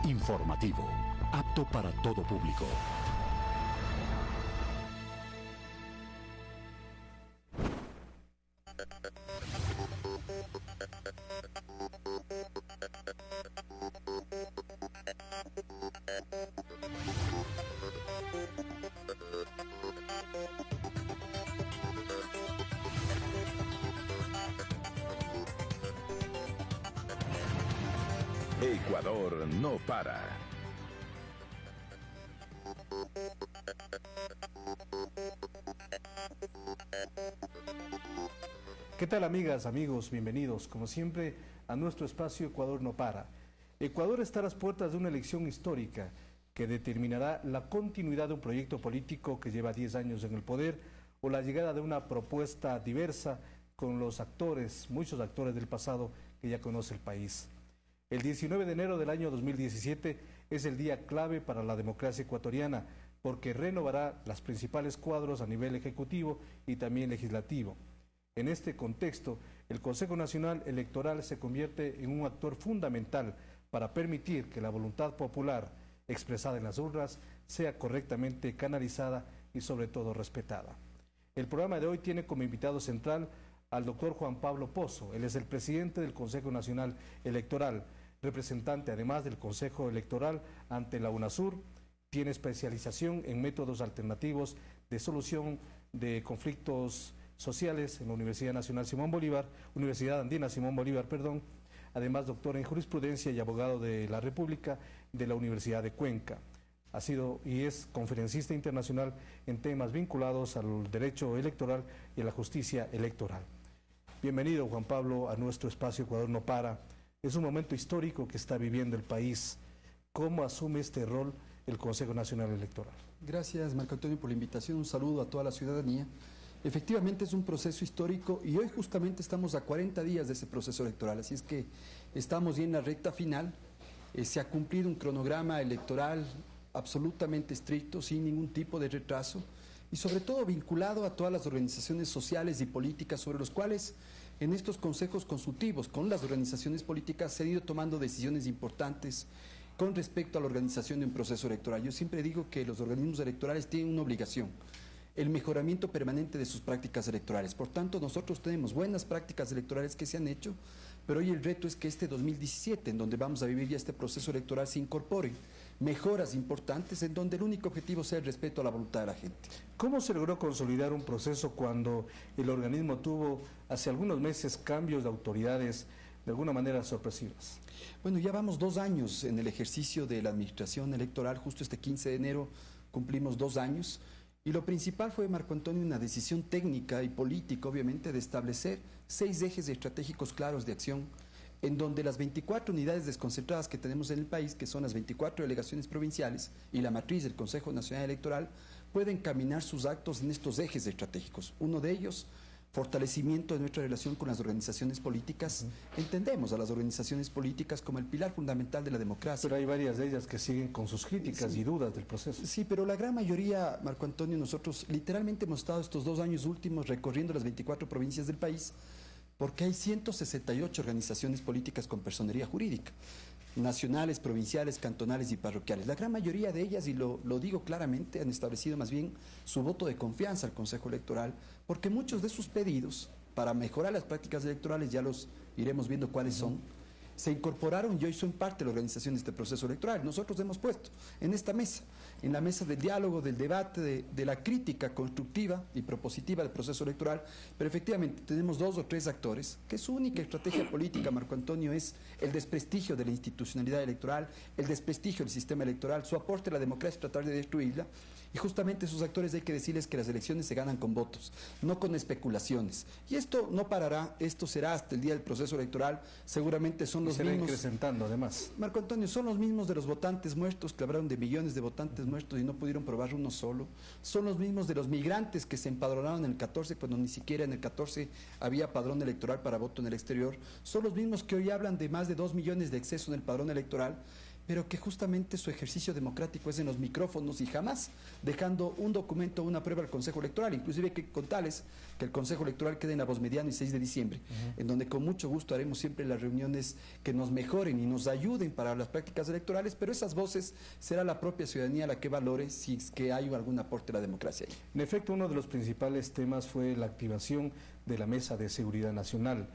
Informativo, apto para todo público. Ecuador no para. ¿Qué tal, amigas, amigos? Bienvenidos, como siempre, a nuestro espacio Ecuador no para. Ecuador está a las puertas de una elección histórica que determinará la continuidad de un proyecto político que lleva 10 años en el poder o la llegada de una propuesta diversa con los actores, muchos actores del pasado que ya conoce el país. El 19 de enero del año 2017 es el día clave para la democracia ecuatoriana porque renovará los principales cuadros a nivel ejecutivo y también legislativo. En este contexto, el Consejo Nacional Electoral se convierte en un actor fundamental para permitir que la voluntad popular expresada en las urnas sea correctamente canalizada y sobre todo respetada. El programa de hoy tiene como invitado central al doctor Juan Pablo Pozo. Él es el presidente del Consejo Nacional Electoral, representante además del Consejo Electoral ante la UNASUR, tiene especialización en métodos alternativos de solución de conflictos sociales en la Universidad Nacional Simón Bolívar, Universidad Andina Simón Bolívar, además doctor en jurisprudencia y abogado de la República de la Universidad de Cuenca. Ha sido y es conferencista internacional en temas vinculados al derecho electoral y a la justicia electoral. Bienvenido, Juan Pablo, a nuestro espacio Ecuador no para. Es un momento histórico que está viviendo el país. ¿Cómo asume este rol el Consejo Nacional Electoral? Gracias, Marco Antonio, por la invitación. Un saludo a toda la ciudadanía. Efectivamente es un proceso histórico y hoy justamente estamos a 40 días de ese proceso electoral, así es que estamos ya en la recta final. Se ha cumplido un cronograma electoral absolutamente estricto, sin ningún tipo de retraso y sobre todo vinculado a todas las organizaciones sociales y políticas sobre los cuales en estos consejos consultivos con las organizaciones políticas se han ido tomando decisiones importantes con respecto a la organización de un proceso electoral. Yo siempre digo que los organismos electorales tienen una obligación: el mejoramiento permanente de sus prácticas electorales. Por tanto, nosotros tenemos buenas prácticas electorales que se han hecho, pero hoy el reto es que este 2017, en donde vamos a vivir ya este proceso electoral, se incorporen mejoras importantes en donde el único objetivo sea el respeto a la voluntad de la gente. ¿Cómo se logró consolidar un proceso cuando el organismo tuvo hace algunos meses cambios de autoridades de alguna manera sorpresivas? Bueno, ya vamos 2 años en el ejercicio de la administración electoral. Justo este 15 de enero cumplimos 2 años. Y lo principal fue, Marco Antonio, una decisión técnica y política, obviamente, de establecer 6 ejes estratégicos claros de acción, en donde las 24 unidades desconcentradas que tenemos en el país, que son las 24 delegaciones provinciales y la matriz del Consejo Nacional Electoral, pueden caminar sus actos en estos ejes estratégicos. Uno de ellos, fortalecimiento de nuestra relación con las organizaciones políticas. Entendemos a las organizaciones políticas como el pilar fundamental de la democracia. Pero hay varias de ellas que siguen con sus críticas y dudas del proceso. Sí, pero la gran mayoría, Marco Antonio, nosotros literalmente hemos estado estos 2 años últimos recorriendo las 24 provincias del país, porque hay 168 organizaciones políticas con personería jurídica, nacionales, provinciales, cantonales y parroquiales. La gran mayoría de ellas, y lo digo claramente, han establecido más bien su voto de confianza al Consejo Electoral, porque muchos de sus pedidos para mejorar las prácticas electorales, ya los iremos viendo cuáles son, se incorporaron y hoy son parte de la organización de este proceso electoral. Nosotros hemos puesto en esta mesa, en la mesa del diálogo, del debate, de la crítica constructiva y propositiva del proceso electoral, pero efectivamente tenemos 2 o 3 actores que su única estrategia política, Marco Antonio, es el desprestigio de la institucionalidad electoral, el desprestigio del sistema electoral, su aporte a la democracia, tratar de destruirla. Y justamente esos actores hay que decirles que las elecciones se ganan con votos, no con especulaciones. Y esto no parará, esto será hasta el día del proceso electoral. Seguramente son los mismos. Incrementando además. Marco Antonio, son los mismos de los votantes muertos, que hablaron de millones de votantes muertos y no pudieron probar uno solo. Son los mismos de los migrantes que se empadronaron en el 14 cuando ni siquiera en el 14 había padrón electoral para voto en el exterior. Son los mismos que hoy hablan de más de 2 millones de excesos en el padrón electoral. pero que justamente su ejercicio democrático es en los micrófonos y jamás dejando un documento o una prueba al Consejo Electoral. Inclusive hay que contarles que el Consejo Electoral queda en La Voz Mediano y 6 de diciembre, en donde con mucho gusto haremos siempre las reuniones que nos mejoren y nos ayuden para las prácticas electorales, pero esas voces será la propia ciudadanía la que valore si es que hay algún aporte a la democracia. En efecto, uno de los principales temas fue la activación de la Mesa de Seguridad Nacional.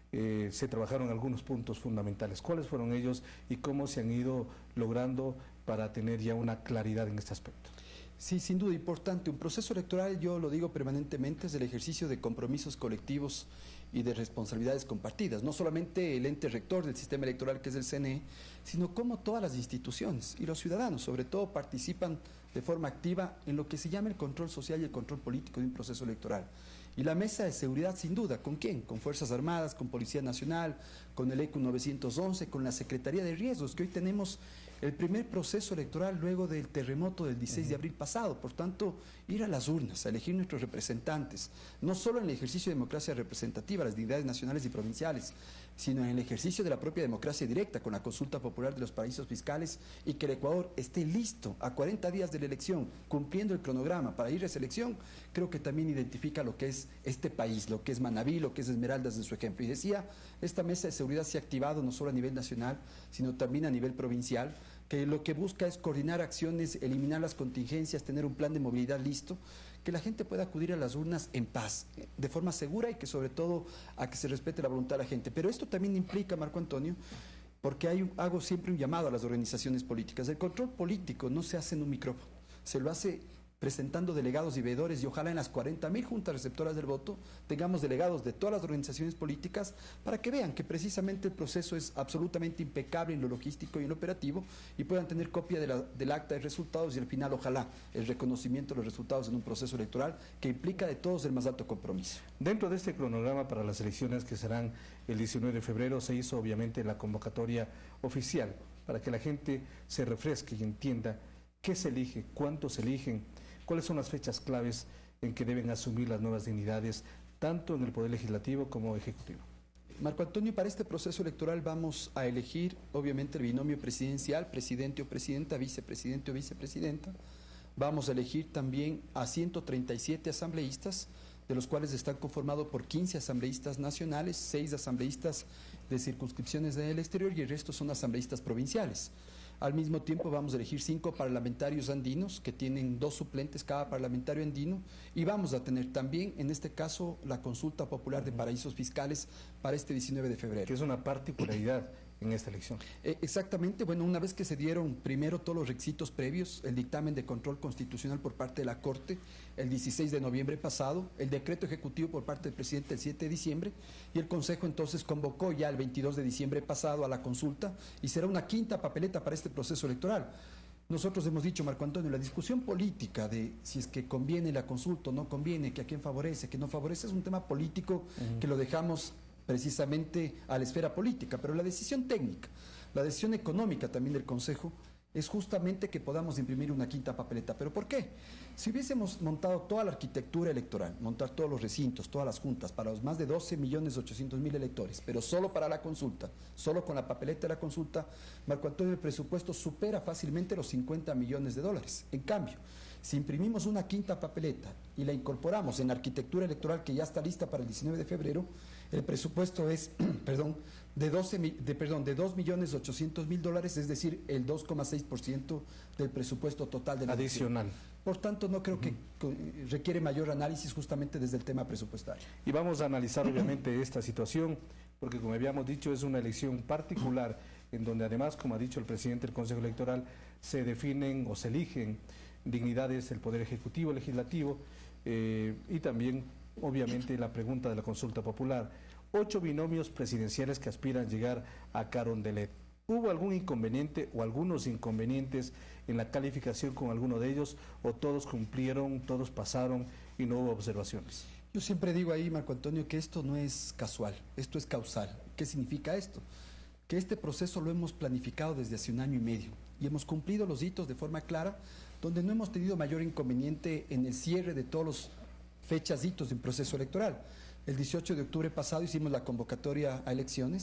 Se trabajaron algunos puntos fundamentales. ¿Cuáles fueron ellos y cómo se han ido logrando para tener ya una claridad en este aspecto? Sí, sin duda importante. Un proceso electoral, yo lo digo permanentemente, es el ejercicio de compromisos colectivos y de responsabilidades compartidas. No solamente el ente rector del sistema electoral, que es el CNE, sino cómo todas las instituciones y los ciudadanos, sobre todo, participan de forma activa en lo que se llama el control social y el control político de un proceso electoral. Y la mesa de seguridad, sin duda, ¿con quién? Con Fuerzas Armadas, con Policía Nacional, con el ECU 911, con la Secretaría de Riesgos, que hoy tenemos el primer proceso electoral luego del terremoto del 16 de abril pasado. Por tanto, ir a las urnas, a elegir nuestros representantes, no solo en el ejercicio de democracia representativa, las dignidades nacionales y provinciales, sino en el ejercicio de la propia democracia directa, con la consulta popular de los paraísos fiscales, y que el Ecuador esté listo a 40 días de la elección, cumpliendo el cronograma para ir a esa elección, creo que también identifica lo que es este país, lo que es Manabí, lo que es Esmeraldas en su ejemplo. Y decía, esta mesa de seguridad se ha activado no solo a nivel nacional, sino también a nivel provincial, que lo que busca es coordinar acciones, eliminar las contingencias, tener un plan de movilidad listo, que la gente pueda acudir a las urnas en paz, de forma segura y que sobre todo a que se respete la voluntad de la gente. Pero esto también implica, Marco Antonio, porque hago siempre un llamado a las organizaciones políticas. El control político no se hace en un micrófono, se lo hace presentando delegados y veedores, y ojalá en las 40.000 juntas receptoras del voto tengamos delegados de todas las organizaciones políticas para que vean que precisamente el proceso es absolutamente impecable en lo logístico y en lo operativo y puedan tener copia del acta de resultados y al final ojalá el reconocimiento de los resultados en un proceso electoral que implica de todos el más alto compromiso. Dentro de este cronograma para las elecciones que serán el 19 de febrero se hizo obviamente la convocatoria oficial para que la gente se refresque y entienda qué se elige, cuánto se eligen, cuáles son las fechas claves en que deben asumir las nuevas dignidades, tanto en el Poder Legislativo como Ejecutivo. Marco Antonio, para este proceso electoral vamos a elegir, obviamente, el binomio presidencial, presidente o presidenta, vicepresidente o vicepresidenta. Vamos a elegir también a 137 asambleístas, de los cuales están conformados por 15 asambleístas nacionales, 6 asambleístas de circunscripciones del exterior y el resto son asambleístas provinciales. Al mismo tiempo vamos a elegir 5 parlamentarios andinos que tienen 2 suplentes cada parlamentario andino y vamos a tener también, en este caso, la consulta popular de paraísos fiscales para este 19 de febrero. Que es una particularidad en esta elección. Exactamente, bueno, una vez que se dieron primero todos los requisitos previos, el dictamen de control constitucional por parte de la Corte el 16 de noviembre pasado, el decreto ejecutivo por parte del presidente el 7 de diciembre y el Consejo entonces convocó ya el 22 de diciembre pasado a la consulta y será una quinta papeleta para este proceso electoral. Nosotros hemos dicho, Marco Antonio, la discusión política de si es que conviene la consulta o no conviene, que a quién favorece, que no favorece, es un tema político que lo dejamos precisamente a la esfera política, pero la decisión técnica, la decisión económica también del Consejo es justamente que podamos imprimir una quinta papeleta. ¿Pero por qué? Si hubiésemos montado toda la arquitectura electoral, montar todos los recintos, todas las juntas, para los más de 12.800.000 electores, pero solo para la consulta, solo con la papeleta de la consulta, Marco Antonio, el presupuesto supera fácilmente los 50 millones de dólares. En cambio, si imprimimos una quinta papeleta y la incorporamos en la arquitectura electoral que ya está lista para el 19 de febrero, el presupuesto es, de 2.800.000 dólares, es decir, el 2,6% del presupuesto total de la adicional. Por tanto, no creo que requiere mayor análisis justamente desde el tema presupuestario. Y vamos a analizar obviamente esta situación, porque como habíamos dicho, es una elección particular, en donde además, como ha dicho el presidente del Consejo Electoral, se definen o se eligen dignidades del Poder Ejecutivo, Legislativo, y también, obviamente, la pregunta de la consulta popular. 8 binomios presidenciales que aspiran a llegar a Carondelet. ¿Hubo algún inconveniente o algunos inconvenientes en la calificación con alguno de ellos, o todos cumplieron, todos pasaron y no hubo observaciones? Yo siempre digo ahí, Marco Antonio, que esto no es casual, esto es causal. ¿Qué significa esto? Que este proceso lo hemos planificado desde hace 1 año y medio y hemos cumplido los hitos de forma clara, donde no hemos tenido mayor inconveniente en el cierre de todos los fechas hitos del proceso electoral. El 18 de octubre pasado hicimos la convocatoria a elecciones,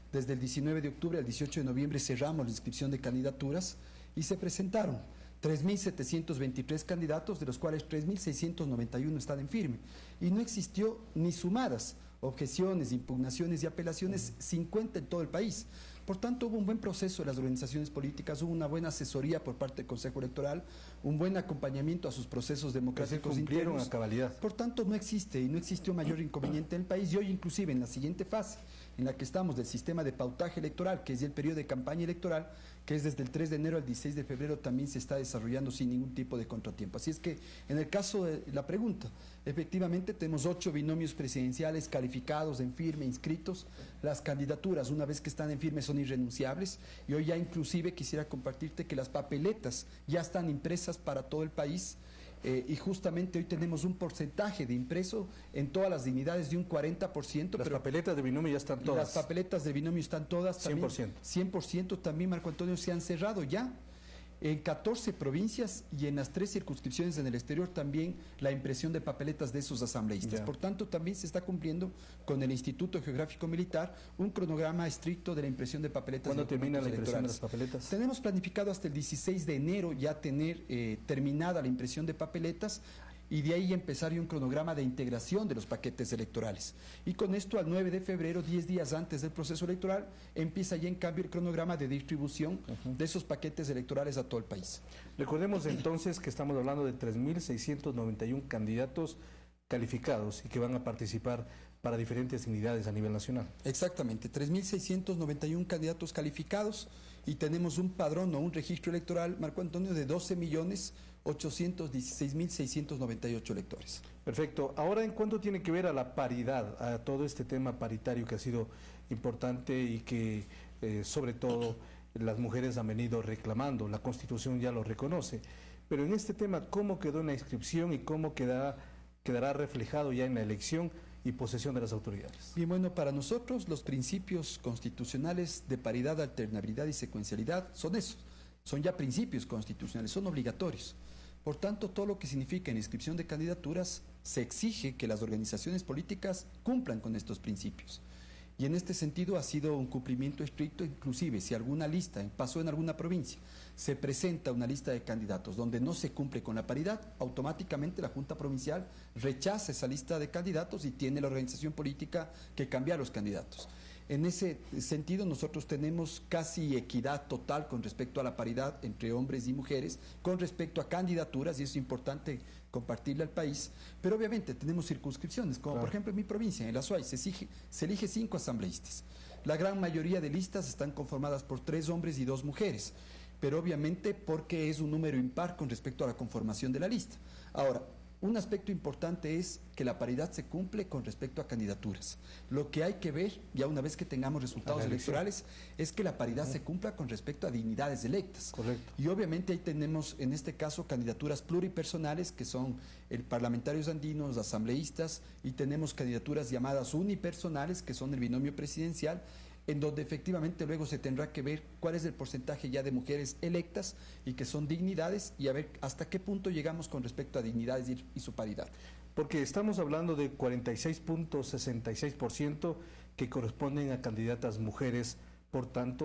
Desde el 19 de octubre al 18 de noviembre cerramos la inscripción de candidaturas y se presentaron 3.723 candidatos, de los cuales 3.691 están en firme. Y no existió ni sumadas objeciones, impugnaciones y apelaciones, 50 en todo el país. Por tanto, hubo un buen proceso de las organizaciones políticas, hubo una buena asesoría por parte del Consejo Electoral, un buen acompañamiento a sus procesos democráticos cumplieron internos. a cabalidad. Por tanto, no existe y no existió mayor inconveniente en el país. Y hoy, inclusive, en la siguiente fase, en la que estamos del sistema de pautaje electoral, que es el periodo de campaña electoral, que es desde el 3 de enero al 16 de febrero, también se está desarrollando sin ningún tipo de contratiempo. Así es que, en el caso de la pregunta, efectivamente tenemos 8 binomios presidenciales calificados en firme, inscritos. Las candidaturas, una vez que están en firme, son irrenunciables. Y hoy ya inclusive quisiera compartirte que las papeletas ya están impresas para todo el país. Y justamente hoy tenemos un porcentaje de impreso en todas las dignidades de un 40%. Las papeletas de binomio ya están todas. Las papeletas de binomio están todas. También, 100%. 100% también, Marco Antonio, se han cerrado ya. En 14 provincias y en las 3 circunscripciones en el exterior también la impresión de papeletas de esos asambleístas. Ya. Por tanto, también se está cumpliendo con el Instituto Geográfico Militar un cronograma estricto de la impresión de papeletas. ¿Cuándo de termina la documentos impresión de las electorales. papeletas? Tenemos planificado hasta el 16 de enero ya tener terminada la impresión de papeletas, y de ahí empezar un cronograma de integración de los paquetes electorales. Y con esto, al 9 de febrero, 10 días antes del proceso electoral, empieza ya en cambio el cronograma de distribución de esos paquetes electorales a todo el país. Recordemos entonces que estamos hablando de 3.691 candidatos calificados y que van a participar para diferentes dignidades a nivel nacional. Exactamente, 3.691 candidatos calificados, y tenemos un padrón o un registro electoral, Marco Antonio, de 12.816.698 electores. Perfecto. Ahora, ¿en cuánto tiene que ver a la paridad, a todo este tema paritario que ha sido importante y que sobre todo las mujeres han venido reclamando? La Constitución ya lo reconoce. Pero en este tema, ¿cómo quedó en la inscripción y cómo quedará reflejado ya en la elección y posesión de las autoridades? Bien, bueno, para nosotros los principios constitucionales de paridad, alternabilidad y secuencialidad son esos. Son ya principios constitucionales, son obligatorios. Por tanto, todo lo que significa en inscripción de candidaturas, se exige que las organizaciones políticas cumplan con estos principios. Y en este sentido ha sido un cumplimiento estricto. Inclusive si alguna lista pasó en alguna provincia, se presenta una lista de candidatos donde no se cumple con la paridad, automáticamente la Junta Provincial rechaza esa lista de candidatos y tiene la organización política que cambiar los candidatos. En ese sentido, nosotros tenemos casi equidad total con respecto a la paridad entre hombres y mujeres, con respecto a candidaturas, y eso es importante compartirle al país. Pero obviamente tenemos circunscripciones, como por ejemplo en mi provincia, en el Azuay, se elige 5 asambleístas. La gran mayoría de listas están conformadas por 3 hombres y 2 mujeres, pero obviamente porque es un número impar con respecto a la conformación de la lista. Ahora, un aspecto importante es que la paridad se cumple con respecto a candidaturas. Lo que hay que ver, ya una vez que tengamos resultados electorales, es que la paridad se cumpla con respecto a dignidades electas. Correcto. Y obviamente ahí tenemos, en este caso, candidaturas pluripersonales, que son parlamentarios andinos, asambleístas, y tenemos candidaturas llamadas unipersonales, que son el binomio presidencial, en donde efectivamente luego se tendrá que ver cuál es el porcentaje ya de mujeres electas y que son dignidades, y a ver hasta qué punto llegamos con respecto a dignidades y su paridad. Porque estamos hablando de 46.66% que corresponden a candidatas mujeres, por tanto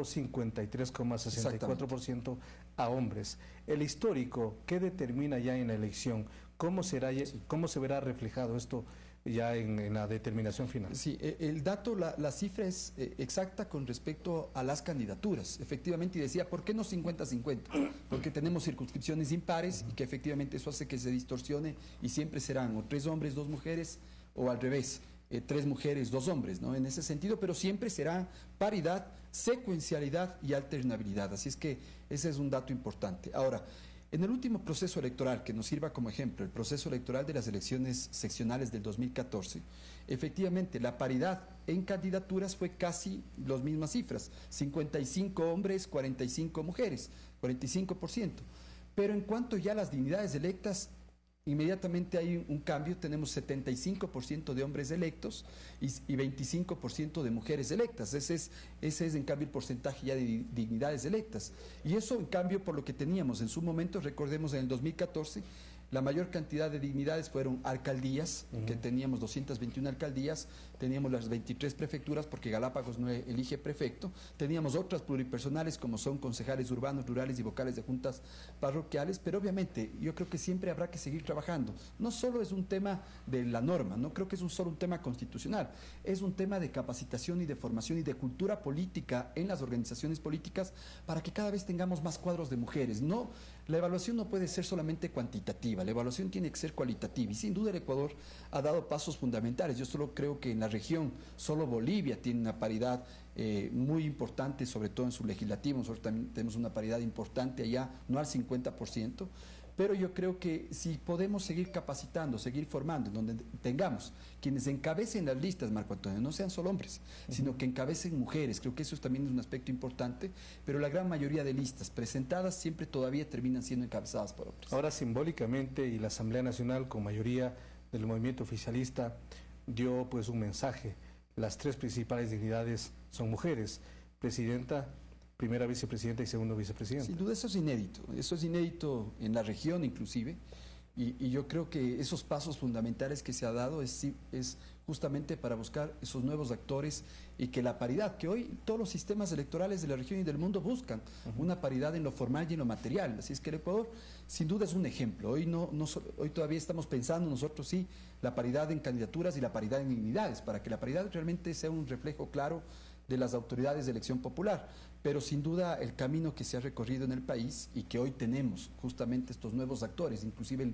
53,64% a hombres. El histórico, ¿qué determina ya en la elección? ¿Cómo se verá reflejado esto ya en la determinación final? Sí, el dato, la cifra es exacta con respecto a las candidaturas. Efectivamente, y decía, ¿por qué no 50-50? Porque tenemos circunscripciones impares y que efectivamente eso hace que se distorsione, y siempre serán o 3 hombres, 2 mujeres, o al revés, 3 mujeres, 2 hombres, ¿no? En ese sentido, pero siempre será paridad, secuencialidad y alternabilidad. Así es que ese es un dato importante. Ahora, en el último proceso electoral, que nos sirva como ejemplo, el proceso electoral de las elecciones seccionales del 2014, efectivamente la paridad en candidaturas fue casi las mismas cifras, 55 hombres, 45 mujeres, 45%. Pero en cuanto ya a las dignidades electas, inmediatamente hay un cambio. Tenemos 75% de hombres electos y 25% de mujeres electas. Ese es en cambio el porcentaje ya de dignidades electas. Y eso en cambio por lo que teníamos en su momento, recordemos en el 2014, la mayor cantidad de dignidades fueron alcaldías, que teníamos 221 alcaldías, teníamos las 23 prefecturas porque Galápagos no elige prefecto, teníamos otras pluripersonales como son concejales urbanos, rurales y vocales de juntas parroquiales, pero obviamente yo creo que siempre habrá que seguir trabajando. No solo es un tema de la norma, no creo que es solo un tema constitucional, es un tema de capacitación y de formación y de cultura política en las organizaciones políticas para que cada vez tengamos más cuadros de mujeres. No, la evaluación no puede ser solamente cuantitativa, la evaluación tiene que ser cualitativa y sin duda el Ecuador ha dado pasos fundamentales. Yo solo creo que en la región, solo Bolivia tiene una paridad muy importante, sobre todo en su legislativo. Nosotros también tenemos una paridad importante allá, no al 50%, pero yo creo que si podemos seguir capacitando, seguir formando, en donde tengamos quienes encabecen las listas, Marco Antonio, no sean solo hombres, sino que encabecen mujeres, creo que eso también es un aspecto importante, pero la gran mayoría de listas presentadas siempre todavía terminan siendo encabezadas por hombres. Ahora, simbólicamente, y la Asamblea Nacional, con mayoría del movimiento oficialista, dio pues un mensaje. Las tres principales dignidades son mujeres: presidenta, primera vicepresidenta y segundo vicepresidente. Sin duda eso es inédito en la región inclusive, y yo creo que esos pasos fundamentales que se ha dado es justamente para buscar esos nuevos actores y que la paridad, que hoy todos los sistemas electorales de la región y del mundo buscan, una paridad en lo formal y en lo material. Así es que el Ecuador sin duda es un ejemplo. Hoy hoy todavía estamos pensando nosotros sí la paridad en candidaturas y la paridad en dignidades, para que la paridad realmente sea un reflejo claro de las autoridades de elección popular, pero sin duda el camino que se ha recorrido en el país y que hoy tenemos justamente estos nuevos actores, inclusive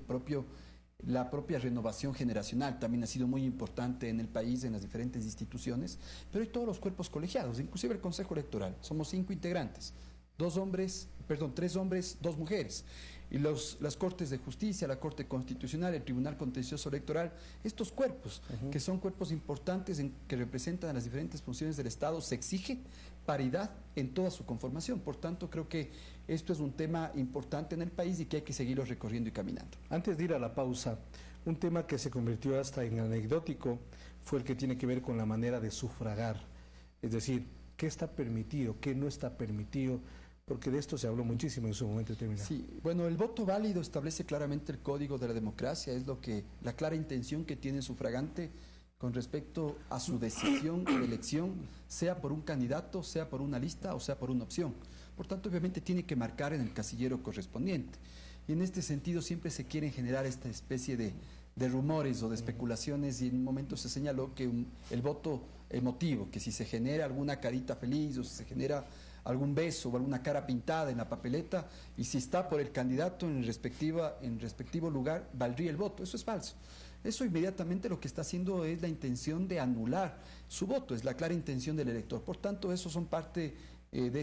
la propia renovación generacional también ha sido muy importante en el país, en las diferentes instituciones, pero hay todos los cuerpos colegiados, inclusive el Consejo Electoral. Somos 5 integrantes, 3 hombres, 2 mujeres. Y las Cortes de Justicia, la Corte Constitucional, el Tribunal Contencioso Electoral, estos cuerpos, que son cuerpos importantes que representan a las diferentes funciones del Estado, se exige paridad en toda su conformación. Por tanto, creo que esto es un tema importante en el país y que hay que seguirlo recorriendo y caminando. Antes de ir a la pausa, un tema que se convirtió hasta en anecdótico fue el que tiene que ver con la manera de sufragar. Es decir, qué está permitido, qué no está permitido, porque de esto se habló muchísimo en su momento determinado. Sí, bueno, el voto válido establece claramente el código de la democracia, es la clara intención que tiene el sufragante con respecto a su decisión de elección, sea por un candidato, sea por una lista o sea por una opción. Por tanto, obviamente tiene que marcar en el casillero correspondiente. Y en este sentido siempre se quieren generar esta especie de rumores o de especulaciones, y en un momento se señaló que el voto emotivo, que si se genera alguna carita feliz o si se genera algún beso o alguna cara pintada en la papeleta, y si está por el candidato en respectivo lugar, valdría el voto. Eso es falso. Eso inmediatamente lo que está haciendo es la intención de anular su voto, es la clara intención del elector. Por tanto, esos son parte de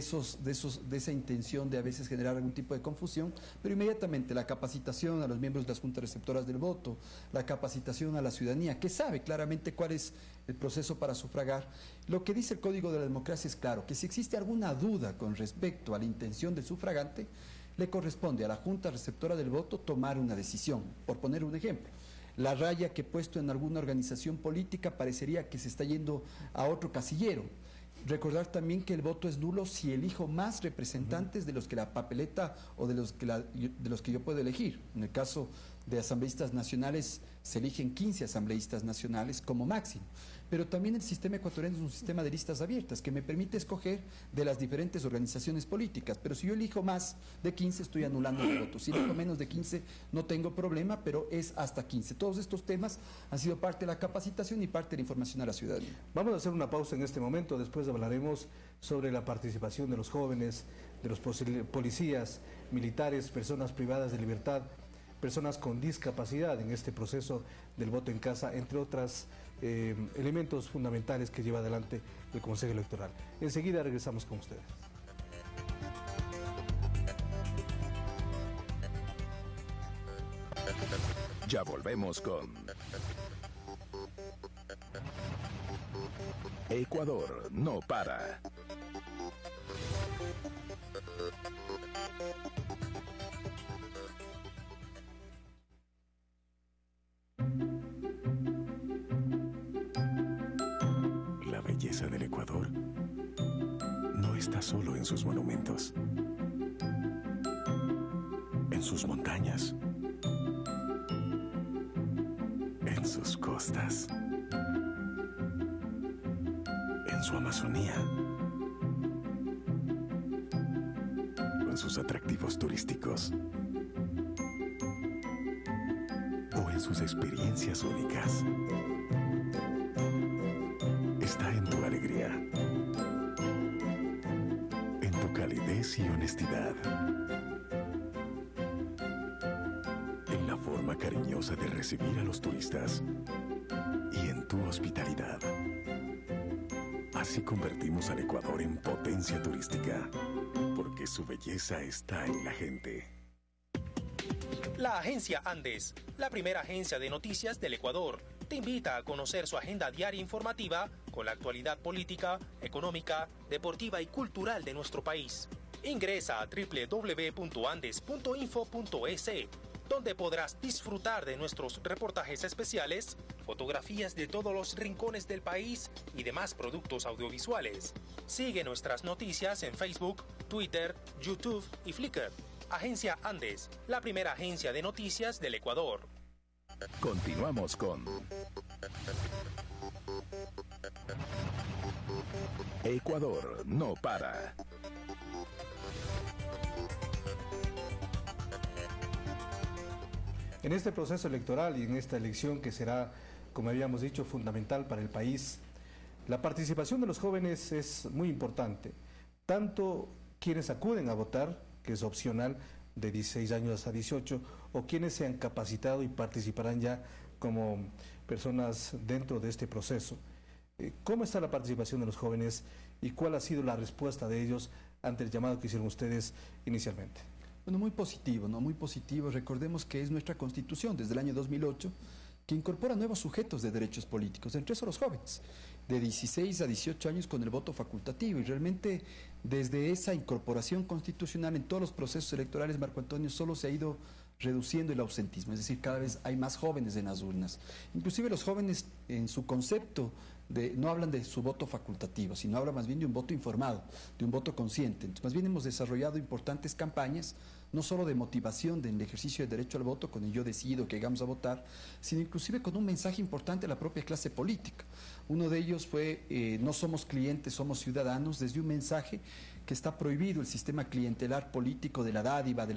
esa intención de a veces generar algún tipo de confusión, pero inmediatamente la capacitación a los miembros de las juntas receptoras del voto, la capacitación a la ciudadanía, que sabe claramente cuál es el proceso para sufragar. Lo que dice el Código de la Democracia es claro, que si existe alguna duda con respecto a la intención del sufragante, le corresponde a la junta receptora del voto tomar una decisión. Por poner un ejemplo, la raya que he puesto en alguna organización política parecería que se está yendo a otro casillero. Recordar también que el voto es nulo si elijo más representantes de los que la papeleta o de los que yo puedo elegir. En el caso de asambleístas nacionales se eligen 15 asambleístas nacionales como máximo. Pero también el sistema ecuatoriano es un sistema de listas abiertas que me permite escoger de las diferentes organizaciones políticas. Pero si yo elijo más de 15, estoy anulando el voto. Si elijo menos de 15, no tengo problema, pero es hasta 15. Todos estos temas han sido parte de la capacitación y parte de la información a la ciudadanía. Vamos a hacer una pausa en este momento. Después hablaremos sobre la participación de los jóvenes, de los policías, militares, personas privadas de libertad, personas con discapacidad en este proceso del voto en casa, entre otras elementos fundamentales que lleva adelante el Consejo Electoral. Enseguida regresamos con ustedes. Ya volvemos con Ecuador no para. La belleza del Ecuador no está solo en sus monumentos, en sus montañas, en sus costas, su Amazonía, con sus atractivos turísticos, o en sus experiencias únicas. Está en tu alegría, en tu calidez y honestidad, en la forma cariñosa de recibir a los turistas y en tu hospitalidad. Así convertimos al Ecuador en potencia turística, porque su belleza está en la gente. La Agencia Andes, la primera agencia de noticias del Ecuador, te invita a conocer su agenda diaria informativa con la actualidad política, económica, deportiva y cultural de nuestro país. Ingresa a www.andes.info.es, donde podrás disfrutar de nuestros reportajes especiales, fotografías de todos los rincones del país y demás productos audiovisuales. Sigue nuestras noticias en Facebook, Twitter, YouTube y Flickr. Agencia Andes, la primera agencia de noticias del Ecuador. Continuamos con Ecuador no para. En este proceso electoral y en esta elección que será, como habíamos dicho, fundamental para el país, la participación de los jóvenes es muy importante. Tanto quienes acuden a votar, que es opcional, de 16 años a 18, o quienes se han capacitado y participarán ya como personas dentro de este proceso. ¿Cómo está la participación de los jóvenes y cuál ha sido la respuesta de ellos ante el llamado que hicieron ustedes inicialmente? Bueno, muy positivo, ¿no? Muy positivo. Recordemos que es nuestra Constitución desde el año 2008 que incorpora nuevos sujetos de derechos políticos, entre esos los jóvenes, de 16 a 18 años con el voto facultativo. Y realmente desde esa incorporación constitucional en todos los procesos electorales, Marco Antonio, solo se ha ido reduciendo el ausentismo, es decir, cada vez hay más jóvenes en las urnas. Inclusive los jóvenes en su concepto no hablan de su voto facultativo, sino hablan más bien de un voto informado, de un voto consciente. Entonces, más bien hemos desarrollado importantes campañas, no solo de motivación del ejercicio del derecho al voto, con el yo decido que llegamos a votar, sino inclusive con un mensaje importante a la propia clase política. Uno de ellos fue, no somos clientes, somos ciudadanos, desde un mensaje que está prohibido el sistema clientelar político de la dádiva,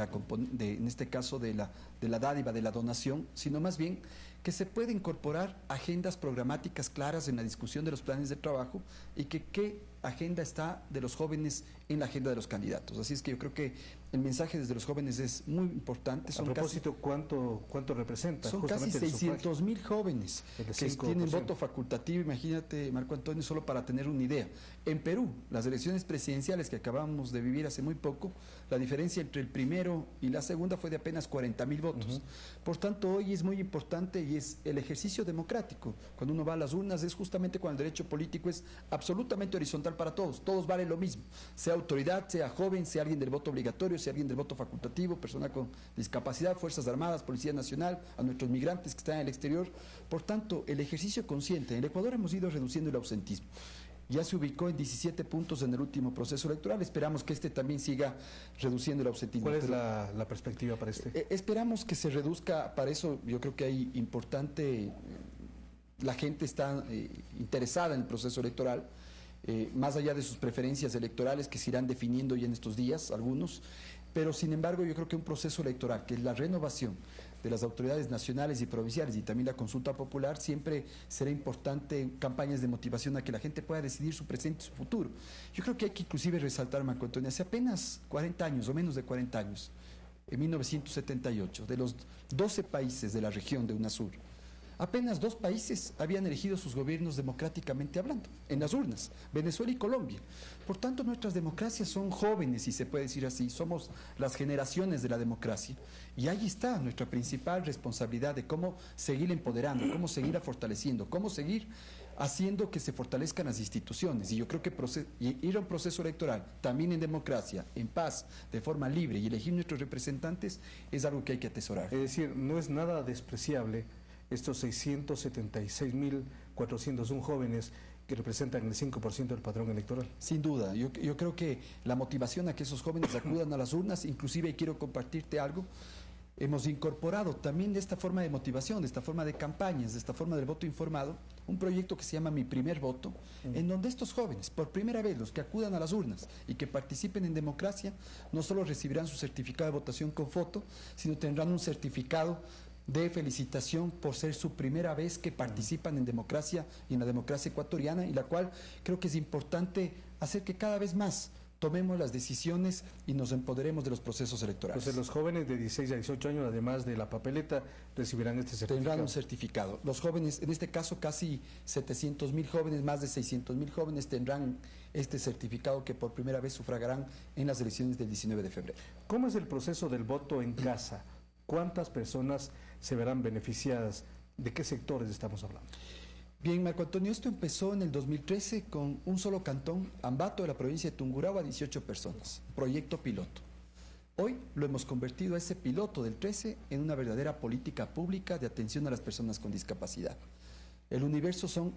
en este caso de la dádiva, de la donación, sino más bien que se puede incorporar agendas programáticas claras en la discusión de los planes de trabajo y que qué agenda está de los jóvenes en la agenda de los candidatos. Así es que yo creo que el mensaje desde los jóvenes es muy importante. A propósito, ¿cuánto representa? Son casi 600.000 jóvenes que tienen voto facultativo. Imagínate, Marco Antonio, solo para tener una idea. En Perú, las elecciones presidenciales que acabamos de vivir hace muy poco, la diferencia entre el primero y la segunda fue de apenas 40.000 votos. Por tanto, hoy es muy importante y es el ejercicio democrático. Cuando uno va a las urnas es justamente cuando el derecho político es absolutamente horizontal para todos. Todos valen lo mismo, sea autoridad, sea joven, sea alguien del voto obligatorio, sea alguien del voto facultativo, persona con discapacidad, Fuerzas Armadas, Policía Nacional, a nuestros migrantes que están en el exterior. Por tanto, el ejercicio consciente. En el Ecuador hemos ido reduciendo el ausentismo. Ya se ubicó en 17 puntos en el último proceso electoral. Esperamos que este también siga reduciendo el ausentismo. ¿Cuál es la perspectiva para este? Esperamos que se reduzca. Para eso yo creo que hay importante, la gente está interesada en el proceso electoral, más allá de sus preferencias electorales que se irán definiendo ya en estos días, algunos. Pero sin embargo yo creo que un proceso electoral, que es la renovación de las autoridades nacionales y provinciales y también la consulta popular, siempre será importante campañas de motivación a que la gente pueda decidir su presente y su futuro. Yo creo que hay que inclusive resaltar, Marco Antonio, hace apenas 40 años o menos de 40 años, en 1978, de los 12 países de la región de UNASUR, apenas 2 países habían elegido sus gobiernos democráticamente hablando, en las urnas, Venezuela y Colombia. Por tanto, nuestras democracias son jóvenes, si se puede decir así, somos las generaciones de la democracia. Y ahí está nuestra principal responsabilidad de cómo seguir empoderando, cómo seguir fortaleciendo, cómo seguir haciendo que se fortalezcan las instituciones. Y yo creo que ir a un proceso electoral, también en democracia, en paz, de forma libre y elegir nuestros representantes, es algo que hay que atesorar. Es decir, no es nada despreciable estos 676.401 jóvenes que representan el 5% del padrón electoral. Sin duda, yo creo que la motivación a que esos jóvenes acudan a las urnas, inclusive quiero compartirte algo, hemos incorporado también de esta forma de motivación, de esta forma de campañas, de esta forma del voto informado, un proyecto que se llama Mi Primer Voto, en donde estos jóvenes, por primera vez, los que acudan a las urnas y que participen en democracia, no solo recibirán su certificado de votación con foto, sino tendrán un certificado de felicitación por ser su primera vez que participan en democracia y en la democracia ecuatoriana, y la cual creo que es importante hacer que cada vez más tomemos las decisiones y nos empoderemos de los procesos electorales. Entonces los jóvenes de 16 a 18 años, además de la papeleta, recibirán este certificado. Tendrán un certificado. Los jóvenes, en este caso casi 700.000 jóvenes, más de 600.000 jóvenes tendrán este certificado que por primera vez sufragarán en las elecciones del 19 de febrero. ¿Cómo es el proceso del voto en casa? ¿Cuántas personas se verán beneficiadas? ¿De qué sectores estamos hablando? Bien, Marco Antonio, esto empezó en el 2013 con un solo cantón, Ambato, de la provincia de Tungurahua, 18 personas, proyecto piloto. Hoy lo hemos convertido a ese piloto del 13 en una verdadera política pública de atención a las personas con discapacidad. El universo son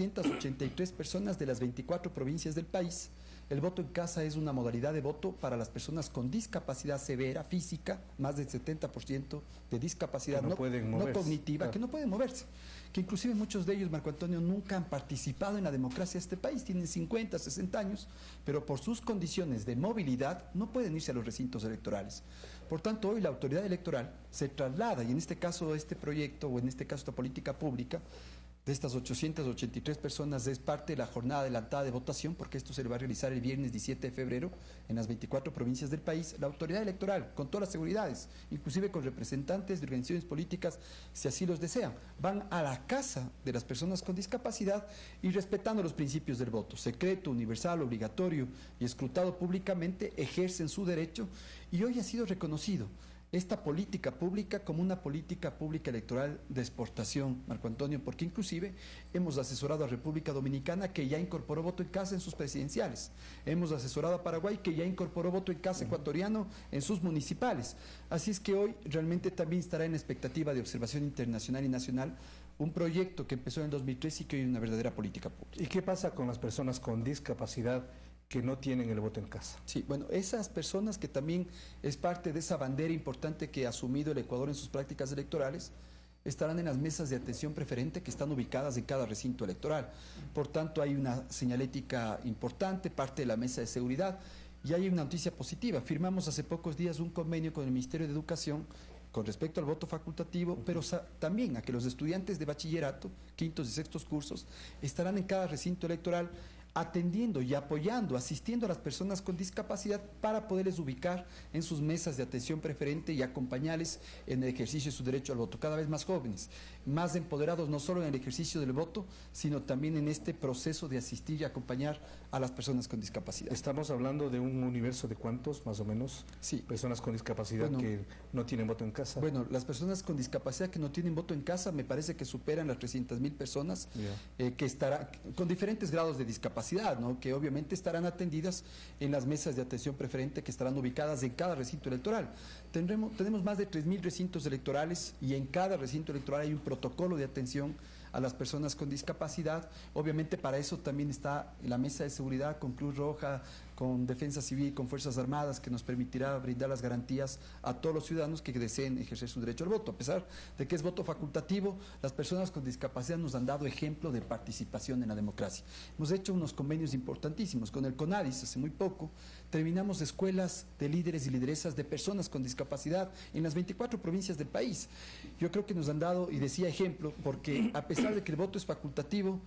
883 personas de las 24 provincias del país. El voto en casa es una modalidad de voto para las personas con discapacidad severa, física, más del 70% de discapacidad no cognitiva, claro, que no pueden moverse. Que inclusive muchos de ellos, Marco Antonio, nunca han participado en la democracia de este país, tienen 50, 60 años, pero por sus condiciones de movilidad no pueden irse a los recintos electorales. Por tanto, hoy la autoridad electoral se traslada, y en este caso este proyecto, o en este caso esta política pública, de estas 883 personas es parte de la jornada adelantada de votación, porque esto se le va a realizar el viernes 17 de febrero en las 24 provincias del país. La autoridad electoral, con todas las seguridades, inclusive con representantes de organizaciones políticas, si así los desean, van a la casa de las personas con discapacidad y, respetando los principios del voto, secreto, universal, obligatorio y escrutado públicamente, ejercen su derecho, y hoy ha sido reconocido esta política pública como una política pública electoral de exportación, Marco Antonio, porque inclusive hemos asesorado a República Dominicana, que ya incorporó voto en casa en sus presidenciales. Hemos asesorado a Paraguay, que ya incorporó voto en casa ecuatoriano en sus municipales. Así es que hoy realmente también estará en expectativa de observación internacional y nacional un proyecto que empezó en el 2013 y que hoy es una verdadera política pública. ¿Y qué pasa con las personas con discapacidad que no tienen el voto en casa? Sí, bueno, esas personas, que también es parte de esa bandera importante que ha asumido el Ecuador en sus prácticas electorales, estarán en las mesas de atención preferente que están ubicadas en cada recinto electoral. Por tanto, hay una señalética importante, parte de la mesa de seguridad, y hay una noticia positiva. Firmamos hace pocos días un convenio con el Ministerio de Educación con respecto al voto facultativo, pero también a que los estudiantes de bachillerato, quintos y sextos cursos, estarán en cada recinto electoral atendiendo y apoyando, asistiendo a las personas con discapacidad para poderles ubicar en sus mesas de atención preferente y acompañarles en el ejercicio de su derecho al voto. Cada vez más jóvenes, más empoderados, no solo en el ejercicio del voto, sino también en este proceso de asistir y acompañar a las personas con discapacidad. Estamos hablando de un universo de ¿cuántos, más o menos? Sí. Personas con discapacidad, bueno, que no tienen voto en casa. Bueno, las personas con discapacidad que no tienen voto en casa me parece que superan las 300.000 personas, que estarán con diferentes grados de discapacidad, ¿no? Que obviamente estarán atendidas en las mesas de atención preferente que estarán ubicadas en cada recinto electoral. Tenemos más de 3.000 recintos electorales, y en cada recinto electoral hay un protocolo de atención a las personas con discapacidad. Obviamente para eso también está la mesa de seguridad con Cruz Roja, con Defensa Civil, con Fuerzas Armadas, que nos permitirá brindar las garantías a todos los ciudadanos que deseen ejercer su derecho al voto. A pesar de que es voto facultativo, las personas con discapacidad nos han dado ejemplo de participación en la democracia. Hemos hecho unos convenios importantísimos con el CONADIS hace muy poco. Terminamos escuelas de líderes y lideresas de personas con discapacidad en las 24 provincias del país. Yo creo que nos han dado, y decía ejemplo, porque a pesar de que el voto es facultativo,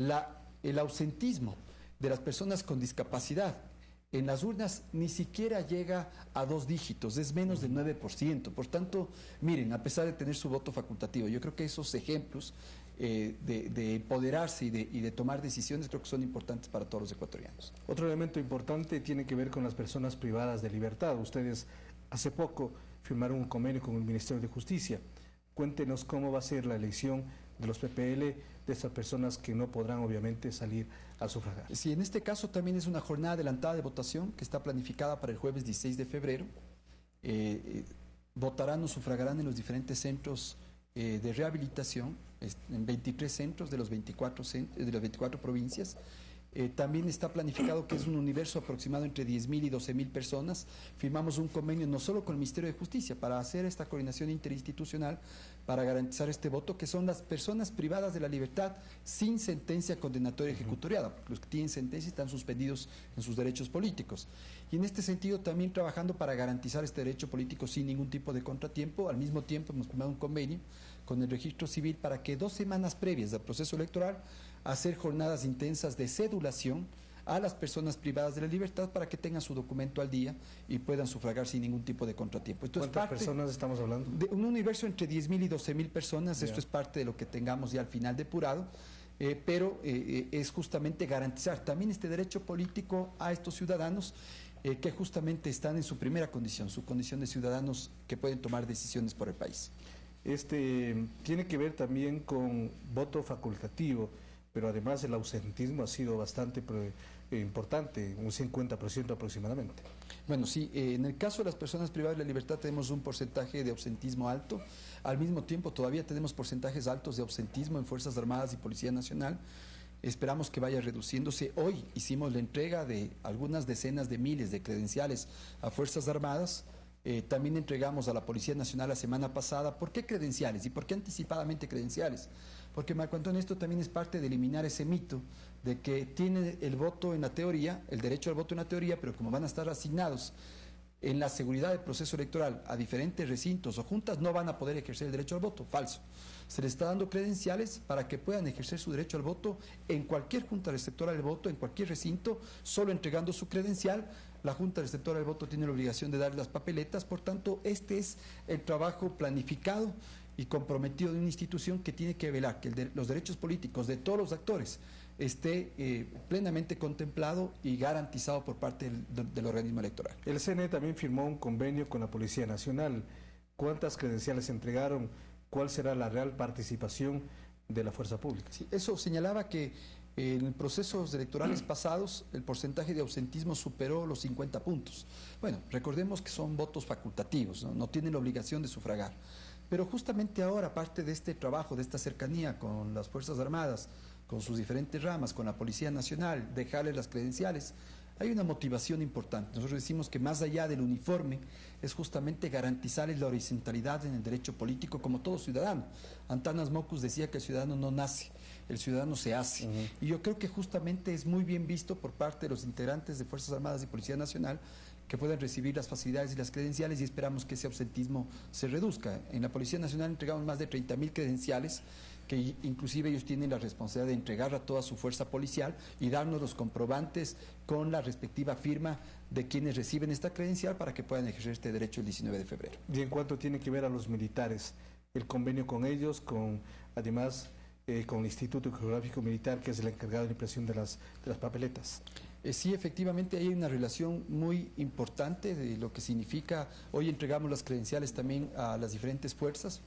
el ausentismo de las personas con discapacidad en las urnas ni siquiera llega a 2 dígitos, es menos del 9%. Por tanto, miren, a pesar de tener su voto facultativo, yo creo que esos ejemplos de empoderarse y de tomar decisiones creo que son importantes para todos los ecuatorianos. Otro elemento importante tiene que ver con las personas privadas de libertad. Ustedes hace poco firmaron un convenio con el Ministerio de Justicia. Cuéntenos cómo va a ser la elección de los PPL, de estas personas que no podrán obviamente salir a sufragar. Sí, en este caso también es una jornada adelantada de votación que está planificada para el jueves 16 de febrero. Votarán o sufragarán en los diferentes centros de rehabilitación, en 23 centros de las 24 provincias. También está planificado que es un universo aproximado entre 10.000 y 12.000 personas. Firmamos un convenio no solo con el Ministerio de Justicia para hacer esta coordinación interinstitucional para garantizar este voto, que son las personas privadas de la libertad sin sentencia condenatoria ejecutoriada. Los que tienen sentencia están suspendidos en sus derechos políticos. Y en este sentido también trabajando para garantizar este derecho político sin ningún tipo de contratiempo. Al mismo tiempo hemos firmado un convenio con el Registro Civil para que 2 semanas previas al proceso electoral hacer jornadas intensas de cedulación a las personas privadas de la libertad para que tengan su documento al día y puedan sufragar sin ningún tipo de contratiempo. ¿Cuántas personas estamos hablando? De un universo entre 10.000 y 12.000 personas. Esto es parte de lo que tengamos ya al final depurado, pero es justamente garantizar también este derecho político a estos ciudadanos que justamente están en su primera condición, su condición de ciudadanos que pueden tomar decisiones por el país. Tiene que ver también con voto facultativo, pero además el ausentismo ha sido bastante importante, un 50% aproximadamente. Bueno, sí, en el caso de las personas privadas de la libertad tenemos un porcentaje de ausentismo alto. Al mismo tiempo todavía tenemos porcentajes altos de ausentismo en Fuerzas Armadas y Policía Nacional. Esperamos que vaya reduciéndose. Hoy hicimos la entrega de algunas decenas de miles de credenciales a Fuerzas Armadas. También entregamos a la Policía Nacional la semana pasada. ¿Por qué credenciales? ¿Y por qué anticipadamente credenciales? Porque, Marco Antonio, esto también es parte de eliminar ese mito de que tiene el voto en la teoría, el derecho al voto en la teoría, pero como van a estar asignados en la seguridad del proceso electoral a diferentes recintos o juntas, no van a poder ejercer el derecho al voto. Falso. Se les está dando credenciales para que puedan ejercer su derecho al voto en cualquier junta receptora del voto, en cualquier recinto, solo entregando su credencial. La Junta Receptora del Voto tiene la obligación de dar las papeletas. Por tanto, este es el trabajo planificado y comprometido de una institución que tiene que velar que los derechos políticos de todos los actores esté plenamente contemplado y garantizado por parte del organismo electoral. El CNE también firmó un convenio con la Policía Nacional. ¿Cuántas credenciales entregaron? ¿Cuál será la real participación de la fuerza pública? Sí, eso señalaba que en procesos electorales pasados el porcentaje de ausentismo superó los 50 puntos. Bueno, recordemos que son votos facultativos, no tienen la obligación de sufragar. Pero justamente ahora, parte de este trabajo, de esta cercanía con las Fuerzas Armadas, con sus diferentes ramas, con la Policía Nacional, dejarles las credenciales, hay una motivación importante. Nosotros decimos que más allá del uniforme es justamente garantizarles la horizontalidad en el derecho político como todo ciudadano. Antanas Mockus decía que el ciudadano no nace, el ciudadano se hace. Y yo creo que justamente es muy bien visto por parte de los integrantes de Fuerzas Armadas y Policía Nacional que puedan recibir las facilidades y las credenciales, y esperamos que ese ausentismo se reduzca. En la Policía Nacional entregamos más de 30.000 credenciales, que inclusive ellos tienen la responsabilidad de entregar a toda su fuerza policial y darnos los comprobantes con la respectiva firma de quienes reciben esta credencial para que puedan ejercer este derecho el 19 de febrero. Y en cuanto tiene que ver a los militares, el convenio con ellos, además con el Instituto Geográfico Militar, que es el encargado de la impresión de las papeletas. Sí, efectivamente hay una relación muy importante de lo que significa. Hoy entregamos las credenciales también a las diferentes fuerzas,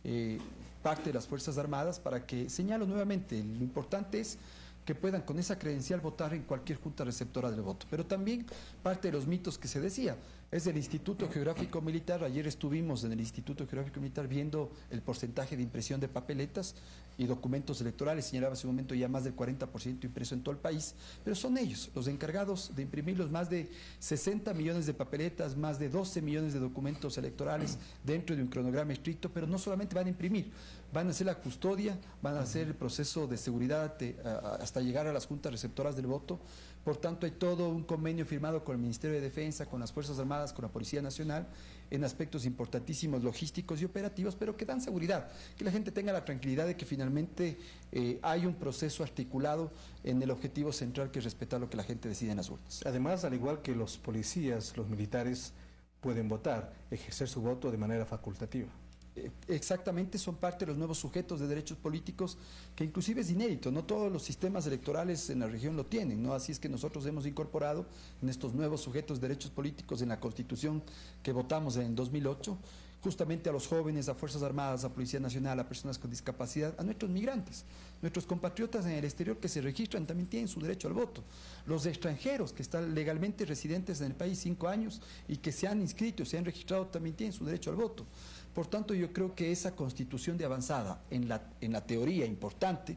parte de las Fuerzas Armadas, para que, señalo nuevamente, lo importante es que puedan con esa credencial votar en cualquier junta receptora del voto. Pero también parte de los mitos que se decía es del Instituto Geográfico Militar. Ayer estuvimos en el Instituto Geográfico Militar viendo el porcentaje de impresión de papeletas y documentos electorales. Señalaba hace un momento ya más del 40% impreso en todo el país, pero son ellos los encargados de imprimir los más de 60 millones de papeletas, más de 12 millones de documentos electorales dentro de un cronograma estricto. Pero no solamente van a imprimir, van a hacer la custodia, van a hacer el proceso de seguridad hasta llegar a las juntas receptoras del voto. Por tanto, hay todo un convenio firmado con el Ministerio de Defensa, con las Fuerzas Armadas, con la Policía Nacional, en aspectos importantísimos logísticos y operativos, pero que dan seguridad, que la gente tenga la tranquilidad de que finalmente hay un proceso articulado en el objetivo central, que es respetar lo que la gente decide en las urnas. Además, al igual que los policías, los militares pueden votar, ejercer su voto de manera facultativa. Exactamente, son parte de los nuevos sujetos de derechos políticos, que inclusive es inédito, no todos los sistemas electorales en la región lo tienen, ¿no? Así es que nosotros hemos incorporado en estos nuevos sujetos de derechos políticos en la Constitución que votamos en 2008, justamente a los jóvenes, a Fuerzas Armadas, a Policía Nacional, a personas con discapacidad, a nuestros migrantes. Nuestros compatriotas en el exterior que se registran también tienen su derecho al voto. Los extranjeros que están legalmente residentes en el país 5 años y que se han inscrito, se han registrado, también tienen su derecho al voto. Por tanto, yo creo que esa constitución de avanzada, en la teoría importante,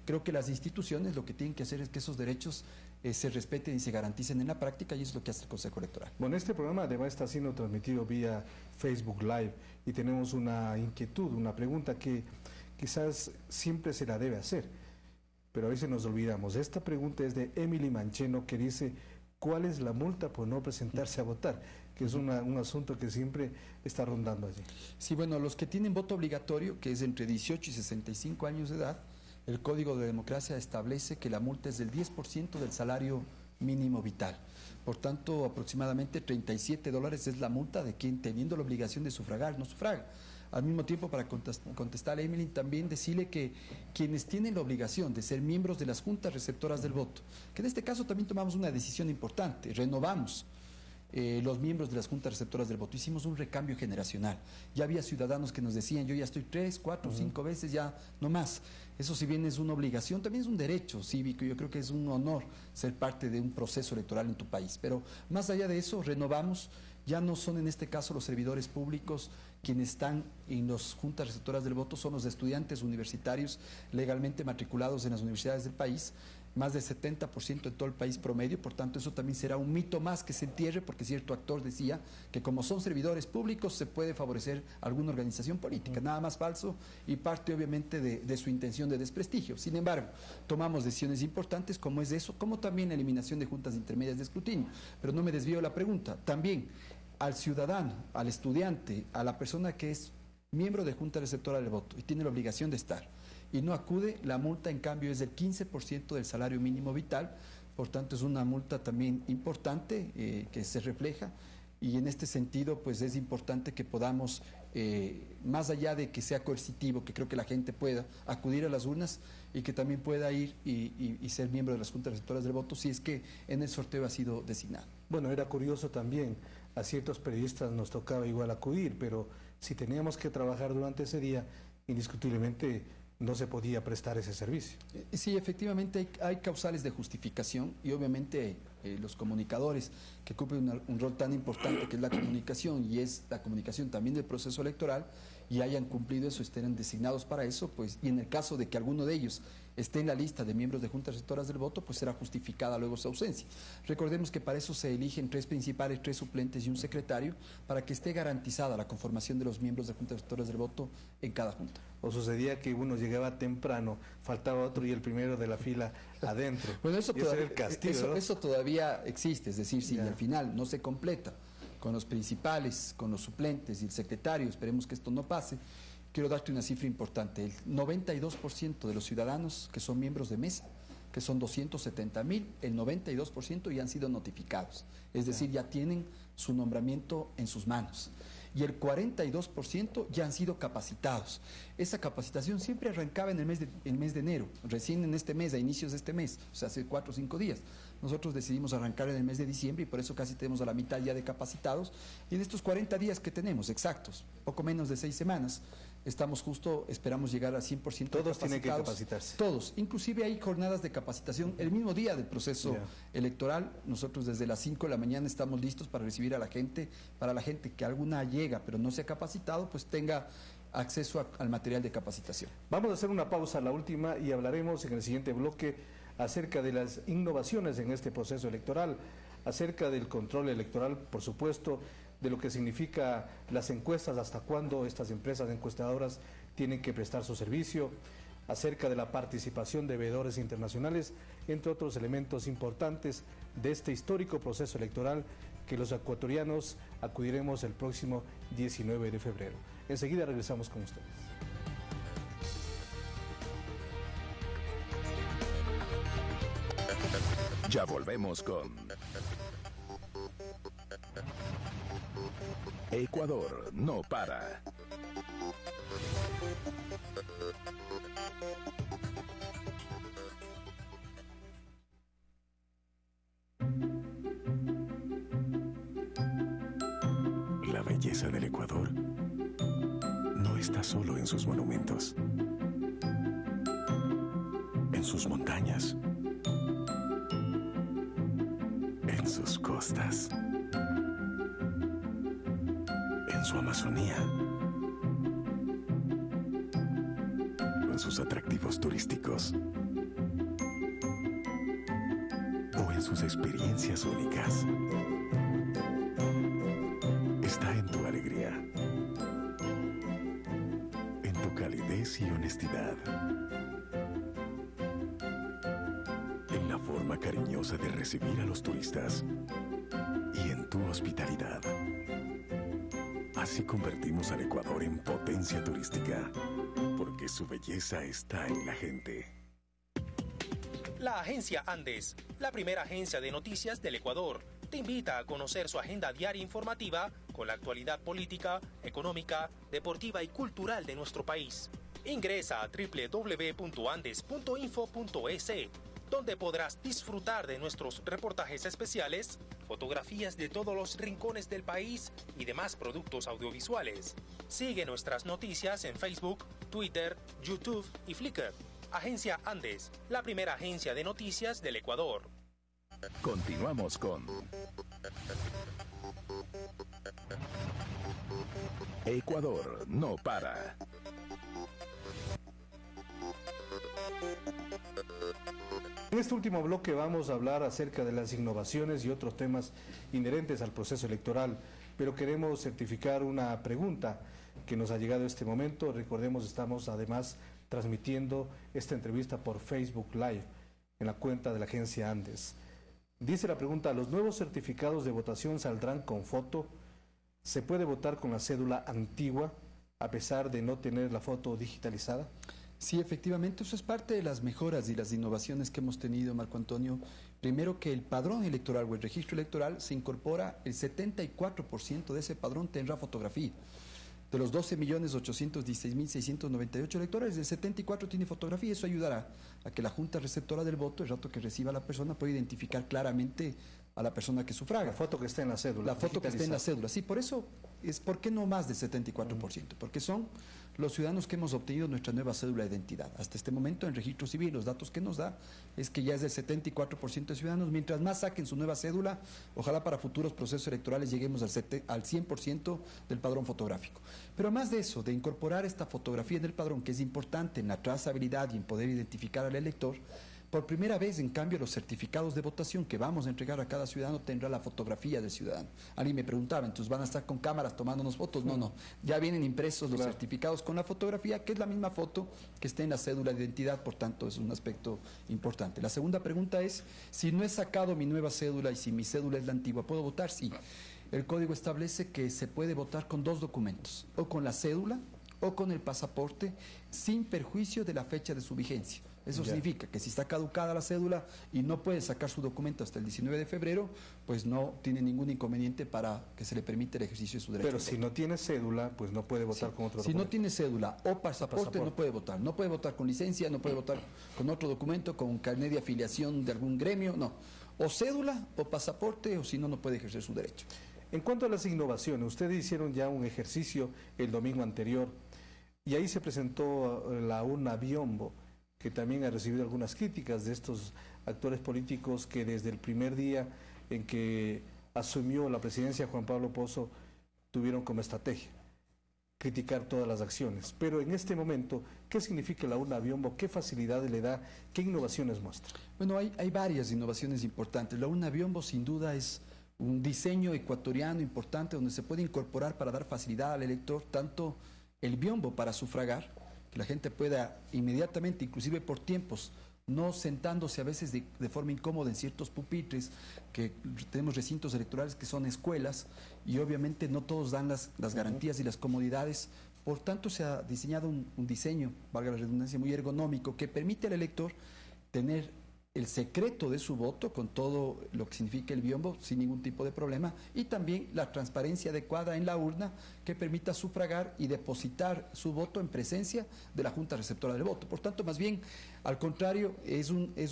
Creo que las instituciones lo que tienen que hacer es que esos derechos se respeten y se garanticen en la práctica, y eso es lo que hace el Consejo Electoral. Bueno, este programa además está siendo transmitido vía Facebook Live y tenemos una inquietud, una pregunta que quizás siempre se la debe hacer, pero a veces nos olvidamos. Esta pregunta es de Emily Mancheno, que dice: ¿cuál es la multa por no presentarse a votar? Que es un asunto que siempre está rondando allí. Sí, bueno, los que tienen voto obligatorio, que es entre 18 y 65 años de edad, el Código de Democracia establece que la multa es del 10% del salario mínimo vital. Por tanto, aproximadamente $37 es la multa de quien, teniendo la obligación de sufragar, no sufraga. Al mismo tiempo, para contestar a Emily, también decirle que quienes tienen la obligación de ser miembros de las juntas receptoras del voto, que en este caso también tomamos una decisión importante, renovamos los miembros de las juntas receptoras del voto, hicimos un recambio generacional. Ya había ciudadanos que nos decían: yo ya estoy 3, 4, 5 veces, ya no más. Eso, si bien es una obligación, también es un derecho cívico. Yo creo que es un honor ser parte de un proceso electoral en tu país. Pero más allá de eso, renovamos. Ya no son en este caso los servidores públicos quienes están en las juntas receptoras del voto, son los estudiantes universitarios legalmente matriculados en las universidades del país, más del 70% en todo el país promedio. Por tanto, eso también será un mito más que se entierre, porque cierto actor decía que como son servidores públicos se puede favorecer alguna organización política. Nada más falso, y parte obviamente de su intención de desprestigio. Sin embargo, tomamos decisiones importantes como es eso, como también la eliminación de juntas intermedias de escrutinio. Pero no me desvío de la pregunta. También al ciudadano, al estudiante, a la persona que es miembro de junta receptora del voto y tiene la obligación de estar y no acude, la multa en cambio es del 15% del salario mínimo vital. Por tanto, es una multa también importante que se refleja, y en este sentido pues es importante que podamos, más allá de que sea coercitivo, que creo que la gente pueda acudir a las urnas y que también pueda ir y ser miembro de las juntas receptoras del voto si es que en el sorteo ha sido designado. Bueno, era curioso también, a ciertos periodistas nos tocaba igual acudir, pero si teníamos que trabajar durante ese día, indiscutiblemente no se podía prestar ese servicio. Sí, efectivamente hay causales de justificación, y obviamente los comunicadores que cumplen un rol tan importante que es la comunicación, y es la comunicación también del proceso electoral, y hayan cumplido eso, estén designados para eso, pues, y en el caso de que alguno de ellos esté en la lista de miembros de juntas receptoras del voto, pues será justificada luego su ausencia. Recordemos que para eso se eligen 3 principales, 3 suplentes y un secretario, para que esté garantizada la conformación de los miembros de juntas receptoras del voto en cada junta. O sucedía que uno llegaba temprano, faltaba otro y el primero de la fila adentro. Bueno, eso todavía, era el castigo, ¿no? Eso todavía existe, es decir, si al final no se completa con los principales, con los suplentes y el secretario, esperemos que esto no pase. Quiero darte una cifra importante: el 92% de los ciudadanos que son miembros de mesa, que son 270,000, el 92% ya han sido notificados, es decir, ya tienen su nombramiento en sus manos, y el 42% ya han sido capacitados. Esa capacitación siempre arrancaba en el mes de enero, recién en este mes, a inicios de este mes, o sea, hace 4 o 5 días. Nosotros decidimos arrancar en el mes de diciembre, y por eso casi tenemos a la mitad ya de capacitados, y en estos 40 días que tenemos exactos, poco menos de 6 semanas, estamos justo, esperamos llegar al 100% de Todos tienen que capacitarse. Todos, inclusive hay jornadas de capacitación el mismo día del proceso electoral. Nosotros desde las 5 de la mañana estamos listos para recibir a la gente, para la gente que alguna llega pero no se ha capacitado, pues tenga acceso al material de capacitación. Vamos a hacer una pausa, la última, y hablaremos en el siguiente bloque acerca de las innovaciones en este proceso electoral, acerca del control electoral, por supuesto, de lo que significa las encuestas, hasta cuándo estas empresas encuestadoras tienen que prestar su servicio, acerca de la participación de veedores internacionales, entre otros elementos importantes de este histórico proceso electoral que los ecuatorianos acudiremos el próximo 19 de febrero. Enseguida regresamos con ustedes. Ya volvemos con Ecuador no para. La belleza del Ecuador no está solo en sus monumentos, en sus montañas, en sus costas, en su Amazonía, en sus atractivos turísticos. o en sus experiencias únicas. Está en tu alegría, en tu calidez y honestidad, en la forma cariñosa de recibir a los turistas y en tu hospitalidad. Así convertimos al Ecuador en potencia turística, porque su belleza está en la gente. La Agencia Andes, la primera agencia de noticias del Ecuador, te invita a conocer su agenda diaria informativa con la actualidad política, económica, deportiva y cultural de nuestro país. Ingresa a www.andes.info.es, donde podrás disfrutar de nuestros reportajes especiales, fotografías de todos los rincones del país y demás productos audiovisuales. Sigue nuestras noticias en Facebook, Twitter, YouTube y Flickr. Agencia Andes, la primera agencia de noticias del Ecuador. Continuamos con Ecuador no para. En este último bloque vamos a hablar acerca de las innovaciones y otros temas inherentes al proceso electoral, pero queremos certificar una pregunta que nos ha llegado en este momento. Recordemos, estamos además transmitiendo esta entrevista por Facebook Live en la cuenta de la agencia Andes. Dice la pregunta: ¿los nuevos certificados de votación saldrán con foto? ¿Se puede votar con la cédula antigua a pesar de no tener la foto digitalizada? Sí, efectivamente, eso es parte de las mejoras y las innovaciones que hemos tenido, Marco Antonio. Primero, que el padrón electoral o el registro electoral se incorpora, el 74% de ese padrón tendrá fotografía. De los 12.816.698 electores, el 74 tiene fotografía. Eso ayudará a que la junta receptora del voto, el rato que reciba la persona, pueda identificar claramente a la persona que sufraga. La foto que está en la cédula. La foto que está en la cédula. Sí, por eso es, ¿por qué no más del 74%? Porque son los ciudadanos que hemos obtenido nuestra nueva cédula de identidad. Hasta este momento, en registro civil, los datos que nos da es que ya es del 74% de ciudadanos. Mientras más saquen su nueva cédula, ojalá para futuros procesos electorales lleguemos al 100% del padrón fotográfico. Pero más de eso, de incorporar esta fotografía en el padrón, que es importante en la trazabilidad y en poder identificar al elector, por primera vez, en cambio, los certificados de votación que vamos a entregar a cada ciudadano tendrá la fotografía del ciudadano. Alguien me preguntaba, entonces van a estar con cámaras tomándonos fotos. No, no, ya vienen impresos los certificados con la fotografía, que es la misma foto que está en la cédula de identidad, por tanto es un aspecto importante. La segunda pregunta es, si no he sacado mi nueva cédula y si mi cédula es la antigua, ¿puedo votar? Sí. El código establece que se puede votar con dos documentos, o con la cédula o con el pasaporte, sin perjuicio de la fecha de su vigencia. Eso significa que si está caducada la cédula y no puede sacar su documento hasta el 19 de febrero, pues no tiene ningún inconveniente para que se le permita el ejercicio de su derecho. Pero si no tiene cédula, pues no puede votar con otro documento. Si no tiene cédula o pasaporte, no puede votar. No puede votar con licencia, no puede votar con otro documento, con un carnet de afiliación de algún gremio, no. O cédula o pasaporte, o si no, no puede ejercer su derecho. En cuanto a las innovaciones, ustedes hicieron ya un ejercicio el domingo anterior y ahí se presentó la urna Biombo, que también ha recibido algunas críticas de estos actores políticos que desde el primer día en que asumió la presidencia Juan Pablo Pozo tuvieron como estrategia criticar todas las acciones. Pero en este momento, ¿qué significa la urna Biombo? ¿Qué facilidades le da? ¿Qué innovaciones muestra? Bueno, hay varias innovaciones importantes. La urna Biombo sin duda es un diseño ecuatoriano importante donde se puede incorporar para dar facilidad al elector tanto el biombo para sufragar, que la gente pueda inmediatamente, inclusive por tiempos, no sentándose a veces de forma incómoda en ciertos pupitres, que tenemos recintos electorales que son escuelas y obviamente no todos dan las garantías y las comodidades. Por tanto, se ha diseñado un diseño, valga la redundancia, muy ergonómico, que permite al elector tener el secreto de su voto con todo lo que significa el biombo sin ningún tipo de problema, y también la transparencia adecuada en la urna que permita sufragar y depositar su voto en presencia de la Junta Receptora del Voto. Por tanto, más bien, al contrario, es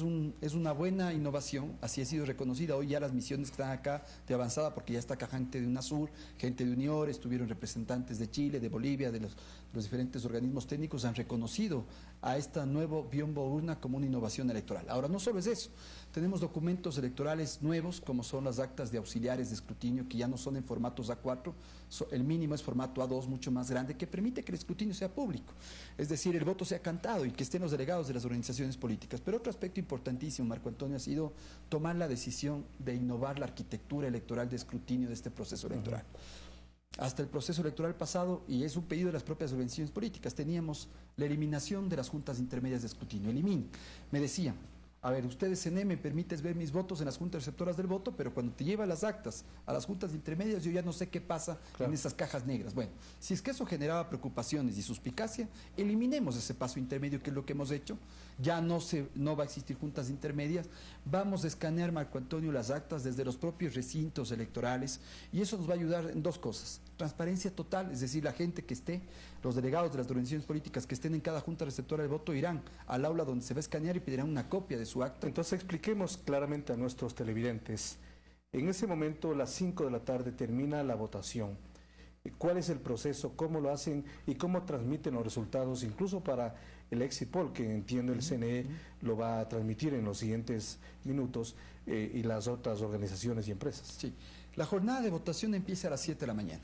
una buena innovación, así ha sido reconocida. Hoy ya las misiones que están acá de avanzada, porque ya está acá gente de UNASUR, gente de UNIOR, estuvieron representantes de Chile, de Bolivia, de los diferentes organismos técnicos, han reconocido a esta nuevo biombo urna como una innovación electoral. Ahora, no solo solo es eso. Tenemos documentos electorales nuevos, como son las actas de auxiliares de escrutinio, que ya no son en formatos A4, el mínimo es formato A2, mucho más grande, que permite que el escrutinio sea público. Es decir, el voto sea cantado y que estén los delegados de las organizaciones políticas. Pero otro aspecto importantísimo, Marco Antonio, ha sido tomar la decisión de innovar la arquitectura electoral de escrutinio de este proceso electoral. Hasta el proceso electoral pasado, y es un pedido de las propias organizaciones políticas, teníamos la eliminación de las juntas intermedias de escrutinio. Elimine. Me decían, a ver, ustedes CNE me permites ver mis votos en las juntas receptoras del voto, pero cuando te lleva las actas a las juntas intermedias yo ya no sé qué pasa en esas cajas negras. Bueno, si es que eso generaba preocupaciones y suspicacia, eliminemos ese paso intermedio, que es lo que hemos hecho. Ya no va a existir juntas intermedias. Vamos a escanear, Marco Antonio, las actas desde los propios recintos electorales, y eso nos va a ayudar en dos cosas. Transparencia total, es decir, la gente que esté, los delegados de las organizaciones políticas que estén en cada junta receptora del voto irán al aula donde se va a escanear y pedirán una copia de su acta. Entonces expliquemos claramente a nuestros televidentes. En ese momento, a las 5 de la tarde, termina la votación. ¿Cuál es el proceso? ¿Cómo lo hacen? ¿Y cómo transmiten los resultados? Incluso para el exit poll, que entiendo el CNE lo va a transmitir en los siguientes minutos, y las otras organizaciones y empresas. Sí. La jornada de votación empieza a las 7 de la mañana.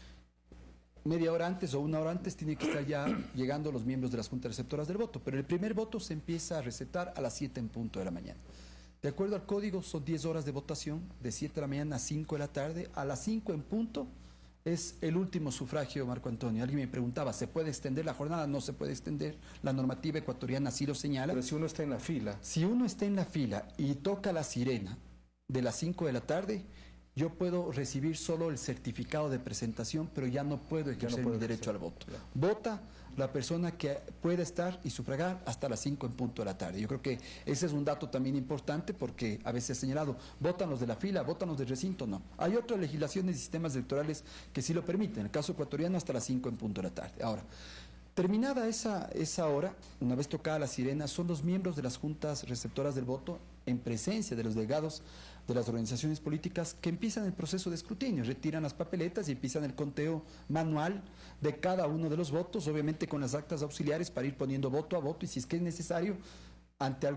Media hora antes o una hora antes tienen que estar ya llegando los miembros de las juntas receptoras del voto, pero el primer voto se empieza a recetar a las 7 en punto de la mañana. De acuerdo al código, son 10 horas de votación, de 7 de la mañana a 5 de la tarde. A las 5 en punto es el último sufragio, Marco Antonio. Alguien me preguntaba, ¿se puede extender la jornada? No se puede extender, la normativa ecuatoriana así lo señala. Pero si uno está en la fila. Si uno está en la fila y toca la sirena de las 5 de la tarde, yo puedo recibir solo el certificado de presentación, pero ya no puedo ejercer mi derecho al voto. Claro. Vota la persona que pueda estar y sufragar hasta las 5 en punto de la tarde. Yo creo que ese es un dato también importante, porque a veces he señalado, votan los de la fila, votan los del recinto, no. Hay otras legislaciones y sistemas electorales que sí lo permiten, en el caso ecuatoriano hasta las 5 en punto de la tarde. Ahora, terminada esa hora, una vez tocada la sirena, son los miembros de las juntas receptoras del voto, en presencia de los delegados de las organizaciones políticas, que empiezan el proceso de escrutinio, retiran las papeletas y empiezan el conteo manual de cada uno de los votos, obviamente con las actas auxiliares para ir poniendo voto a voto, y si es que es necesario, ante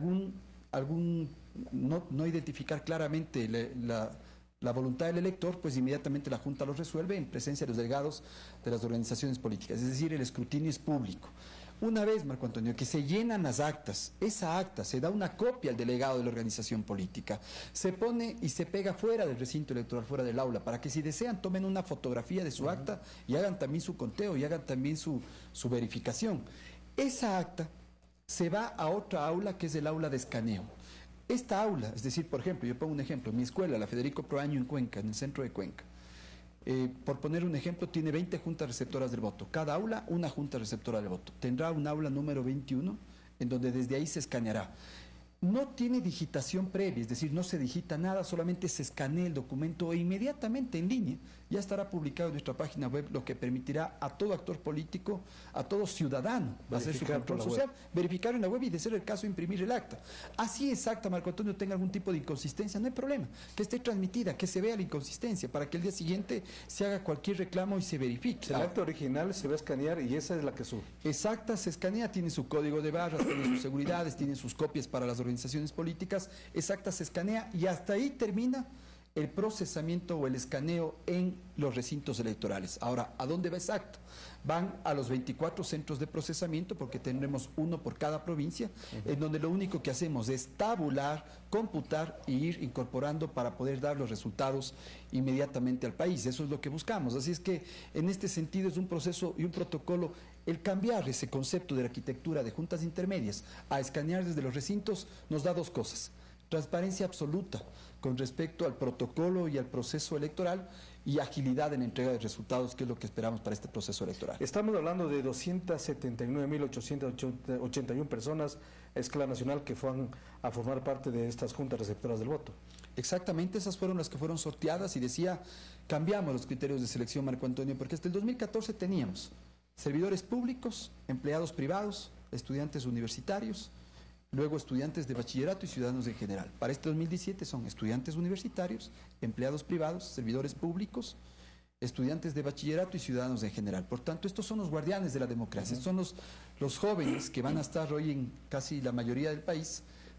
no identificar claramente la voluntad del elector, pues inmediatamente la Junta lo resuelve en presencia de los delegados de las organizaciones políticas, es decir, el escrutinio es público. Una vez, Marco Antonio, que se llenan las actas, esa acta se da una copia al delegado de la organización política, se pone y se pega fuera del recinto electoral, fuera del aula, para que si desean tomen una fotografía de su acta y hagan también su conteo y hagan también su verificación. Esa acta se va a otra aula, que es el aula de escaneo. Esta aula, es decir, por ejemplo, yo pongo un ejemplo, mi escuela, la Federico Proaño en Cuenca, en el centro de Cuenca, por poner un ejemplo, tiene 20 juntas receptoras del voto. Cada aula, una junta receptora del voto. Tendrá un aula número 21, en donde desde ahí se escaneará. No tiene digitación previa, es decir, no se digita nada, solamente se escanea el documento e inmediatamente en línea ya estará publicado en nuestra página web, lo que permitirá a todo actor político, a todo ciudadano, hacer su control social, verificar en la web y, de ser el caso, imprimir el acta. Así exacta, Marco Antonio, tenga algún tipo de inconsistencia, no hay problema, que esté transmitida, que se vea la inconsistencia, para que el día siguiente se haga cualquier reclamo y se verifique. El acta original se va a escanear y esa es la que sube. Exacta, se escanea, tiene su código de barras, tiene sus seguridades, tiene sus copias para las organizaciones políticas. Exacta se escanea y hasta ahí termina el procesamiento o el escaneo en los recintos electorales. Ahora, ¿a dónde va exacto? Van a los 24 centros de procesamiento, porque tendremos uno por cada provincia, en donde lo único que hacemos es tabular, computar e ir incorporando para poder dar los resultados inmediatamente al país. Eso es lo que buscamos. Así es que, en este sentido, es un proceso y un protocolo. El cambiar ese concepto de la arquitectura de juntas intermedias a escanear desde los recintos nos da dos cosas: transparencia absoluta con respecto al protocolo y al proceso electoral, y agilidad en la entrega de resultados, que es lo que esperamos para este proceso electoral. Estamos hablando de 279.881 personas a escala nacional que fueron a formar parte de estas juntas receptoras del voto. Exactamente, esas fueron las que fueron sorteadas, y decía, cambiamos los criterios de selección, Marco Antonio, porque hasta el 2014 teníamos servidores públicos, empleados privados, estudiantes universitarios, luego estudiantes de bachillerato y ciudadanos en general. Para este 2017 son estudiantes universitarios, empleados privados, servidores públicos, estudiantes de bachillerato y ciudadanos en general. Por tanto, estos son los guardianes de la democracia, son los jóvenes que van a estar hoy en casi la mayoría del país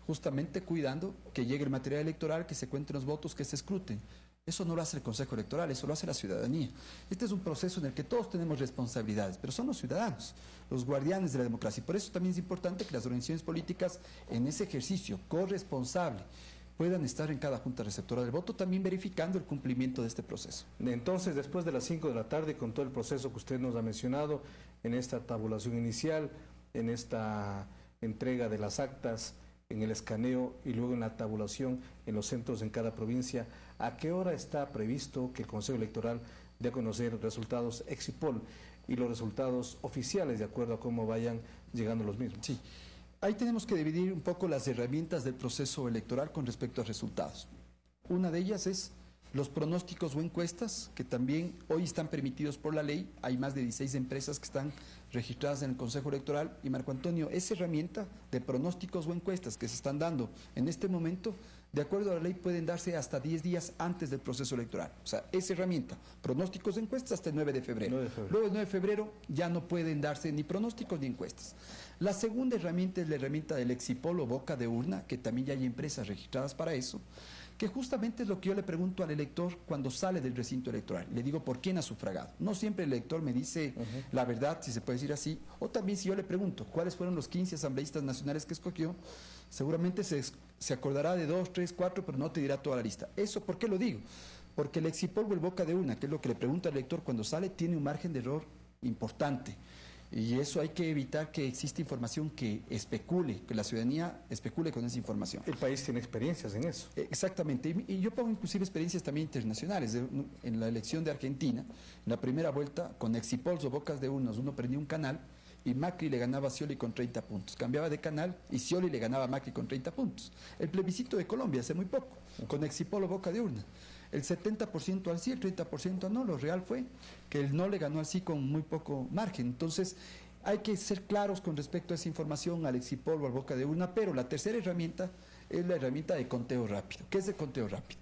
justamente cuidando que llegue el material electoral, que se cuenten los votos, que se escruten. Eso no lo hace el Consejo Electoral, eso lo hace la ciudadanía. Este es un proceso en el que todos tenemos responsabilidades, pero son los ciudadanos, los guardianes de la democracia. Y por eso también es importante que las organizaciones políticas en ese ejercicio corresponsable puedan estar en cada junta receptora del voto, también verificando el cumplimiento de este proceso. Entonces, después de las 5 de la tarde, con todo el proceso que usted nos ha mencionado, en esta tabulación inicial, en esta entrega de las actas, en el escaneo y luego en la tabulación en los centros en cada provincia, ¿a qué hora está previsto que el Consejo Electoral dé a conocer resultados exit poll y los resultados oficiales de acuerdo a cómo vayan llegando los mismos? Sí, ahí tenemos que dividir un poco las herramientas del proceso electoral con respecto a resultados. Una de ellas es los pronósticos o encuestas, que también hoy están permitidos por la ley. Hay más de 16 empresas que están registradas en el Consejo Electoral. Y Marco Antonio, esa herramienta de pronósticos o encuestas que se están dando en este momento, de acuerdo a la ley, pueden darse hasta 10 días antes del proceso electoral. O sea, esa herramienta, pronósticos o encuestas, hasta el 9 de febrero. 9 de febrero. Luego el 9 de febrero ya no pueden darse ni pronósticos ni encuestas. La segunda herramienta es la herramienta del exipol o boca de urna, que también ya hay empresas registradas para eso, que justamente es lo que yo le pregunto al elector cuando sale del recinto electoral. Le digo por quién ha sufragado. No siempre el elector me dice la verdad, si se puede decir así, o también si yo le pregunto cuáles fueron los 15 asambleístas nacionales que escogió, seguramente se acordará de 2, 3, 4, pero no te dirá toda la lista. ¿Eso por qué lo digo? Porque el exipol o el boca de urna, que es lo que le pregunto al elector cuando sale, tiene un margen de error importante. Y eso hay que evitar que exista información que especule, que la ciudadanía especule con esa información. El país tiene experiencias en eso. Exactamente, y yo pongo inclusive experiencias también internacionales. En la elección de Argentina, en la primera vuelta, con exipols o bocas de urnas, uno prendía un canal y Macri le ganaba a Scioli con 30 puntos. Cambiaba de canal y Scioli le ganaba a Macri con 30 puntos. El plebiscito de Colombia hace muy poco, con exipol o boca de urna. El 70% al sí, el 30% al no. Lo real fue que el no le ganó al sí con muy poco margen. Entonces, hay que ser claros con respecto a esa información, al exipol o al boca de urna. Pero la tercera herramienta es la herramienta de conteo rápido. ¿Qué es el conteo rápido?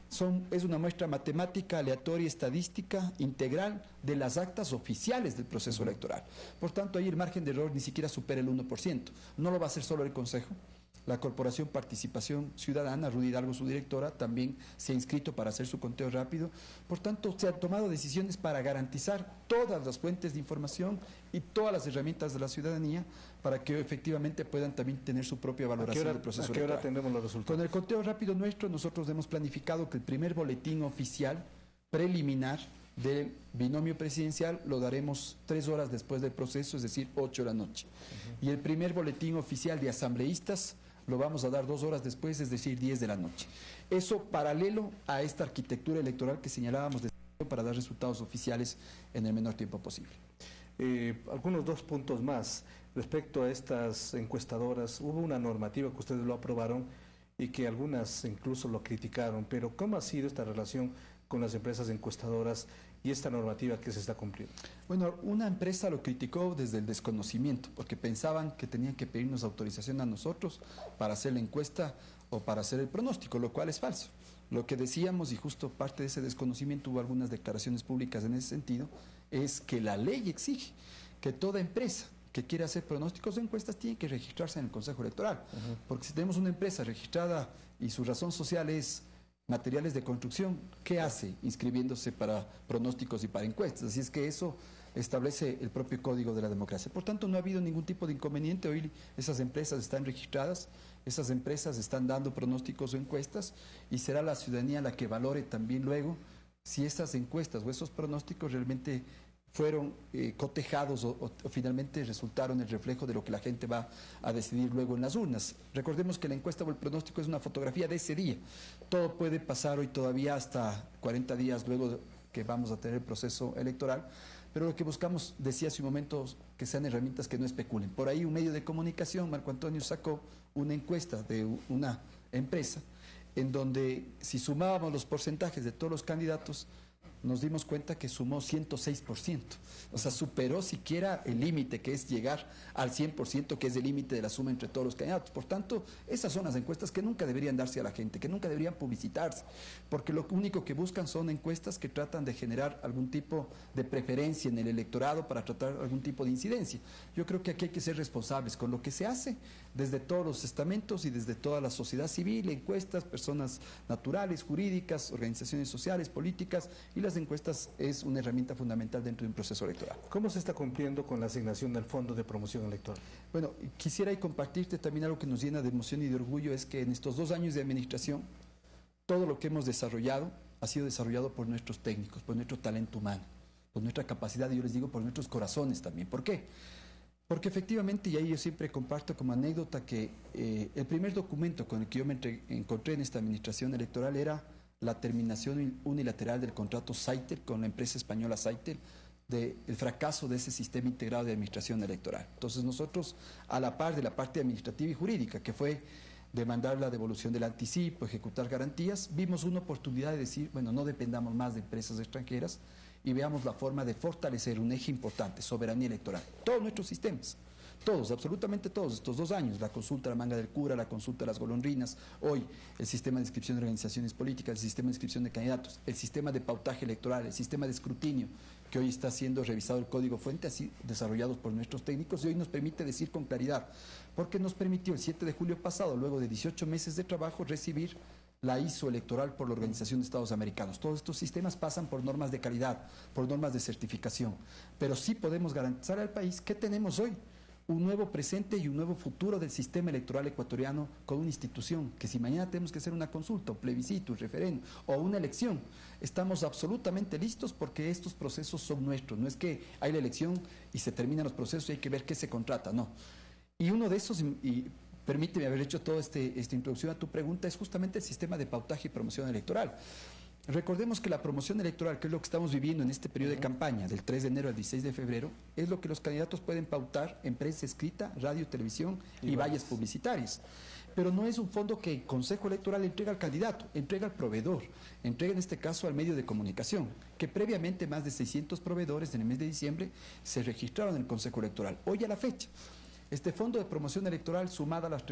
Es una muestra matemática, aleatoria, estadística, integral de las actas oficiales del proceso electoral. Por tanto, ahí el margen de error ni siquiera supera el 1%. No lo va a hacer solo el Consejo. La Corporación Participación Ciudadana, Rudy Hidalgo, su directora, también se ha inscrito para hacer su conteo rápido. Por tanto, se han tomado decisiones para garantizar todas las fuentes de información y todas las herramientas de la ciudadanía para que efectivamente puedan también tener su propia valoración del proceso electoral. ¿A qué hora tendremos los resultados? Con el conteo rápido nuestro, nosotros hemos planificado que el primer boletín oficial preliminar del binomio presidencial lo daremos 3 horas después del proceso, es decir, 8 de la noche. Y el primer boletín oficial de asambleístas lo vamos a dar 2 horas después, es decir, 10 de la noche. Eso paralelo a esta arquitectura electoral que señalábamos para dar resultados oficiales en el menor tiempo posible. Algunos 2 puntos más respecto a estas encuestadoras. Hubo una normativa que ustedes lo aprobaron y que algunas incluso lo criticaron, pero ¿cómo ha sido esta relación con las empresas encuestadoras y esta normativa que se está cumpliendo? Bueno, una empresa lo criticó desde el desconocimiento, porque pensaban que tenían que pedirnos autorización a nosotros para hacer la encuesta o para hacer el pronóstico, lo cual es falso. Lo que decíamos, y justo parte de ese desconocimiento, hubo algunas declaraciones públicas en ese sentido, es que la ley exige que toda empresa que quiera hacer pronósticos o encuestas tiene que registrarse en el Consejo Electoral. Porque si tenemos una empresa registrada y su razón social es materiales de construcción, ¿qué hace inscribiéndose para pronósticos y para encuestas? Así es que eso establece el propio Código de la Democracia. Por tanto, no ha habido ningún tipo de inconveniente. Hoy esas empresas están registradas, esas empresas están dando pronósticos o encuestas y será la ciudadanía la que valore también luego si esas encuestas o esos pronósticos realmente fueron cotejados o finalmente resultaron el reflejo de lo que la gente va a decidir luego en las urnas. Recordemos que la encuesta o el pronóstico es una fotografía de ese día. Todo puede pasar hoy todavía hasta 40 días luego que vamos a tener el proceso electoral, pero lo que buscamos, decía hace un momento, que sean herramientas que no especulen. Por ahí un medio de comunicación, Marco Antonio, sacó una encuesta de una empresa en donde si sumábamos los porcentajes de todos los candidatos, nos dimos cuenta que sumó 106%. O sea, superó siquiera el límite, que es llegar al 100%, que es el límite de la suma entre todos los candidatos. Por tanto, esas son las encuestas que nunca deberían darse a la gente, que nunca deberían publicitarse, porque lo único que buscan son encuestas que tratan de generar algún tipo de preferencia en el electorado para tratar algún tipo de incidencia. Yo creo que aquí hay que ser responsables con lo que se hace desde todos los estamentos y desde toda la sociedad civil, encuestas, personas naturales, jurídicas, organizaciones sociales, políticas, y las encuestas es una herramienta fundamental dentro de un proceso electoral. ¿Cómo se está cumpliendo con la asignación del Fondo de Promoción Electoral? Bueno, quisiera compartirte también algo que nos llena de emoción y de orgullo, es que en estos 2 años de administración, todo lo que hemos desarrollado ha sido desarrollado por nuestros técnicos, por nuestro talento humano, por nuestra capacidad, y yo les digo, por nuestros corazones también. ¿Por qué? Porque efectivamente, y ahí yo siempre comparto como anécdota, que el primer documento con el que yo me encontré en esta administración electoral era la terminación unilateral del contrato Saitel con la empresa española Saitel, del fracaso de ese sistema integrado de administración electoral. Entonces nosotros, a la par de la parte administrativa y jurídica, que fue demandar la devolución del anticipo, ejecutar garantías, vimos una oportunidad de decir, bueno, no dependamos más de empresas extranjeras y veamos la forma de fortalecer un eje importante, soberanía electoral. Todos nuestros sistemas, todos, absolutamente todos, estos 2 años, la consulta a la manga del cura, la consulta a las golondrinas, hoy el sistema de inscripción de organizaciones políticas, el sistema de inscripción de candidatos, el sistema de pautaje electoral, el sistema de escrutinio, que hoy está siendo revisado el código fuente, así desarrollados por nuestros técnicos, y hoy nos permite decir con claridad, porque nos permitió el 7 de julio pasado, luego de 18 meses de trabajo, recibir la ISO electoral por la Organización de Estados Americanos. Todos estos sistemas pasan por normas de calidad, por normas de certificación, pero sí podemos garantizar al país que tenemos hoy un nuevo presente y un nuevo futuro del sistema electoral ecuatoriano, con una institución que, si mañana tenemos que hacer una consulta, un plebiscito, un referéndum o una elección, estamos absolutamente listos, porque estos procesos son nuestros. No es que hay la elección y se terminan los procesos y hay que ver qué se contrata, no. Y uno de esos, y permíteme haber hecho toda esta introducción a tu pregunta, es justamente el sistema de pautaje y promoción electoral. Recordemos que la promoción electoral, que es lo que estamos viviendo en este periodo de campaña, del 3 de enero al 16 de febrero, es lo que los candidatos pueden pautar en prensa escrita, radio, televisión y vallas publicitarias. Pero no es un fondo que el Consejo Electoral entrega al candidato, entrega al proveedor, entrega en este caso al medio de comunicación, que previamente más de 600 proveedores en el mes de diciembre se registraron en el Consejo Electoral. Hoy a la fecha, este fondo de promoción electoral, sumada a las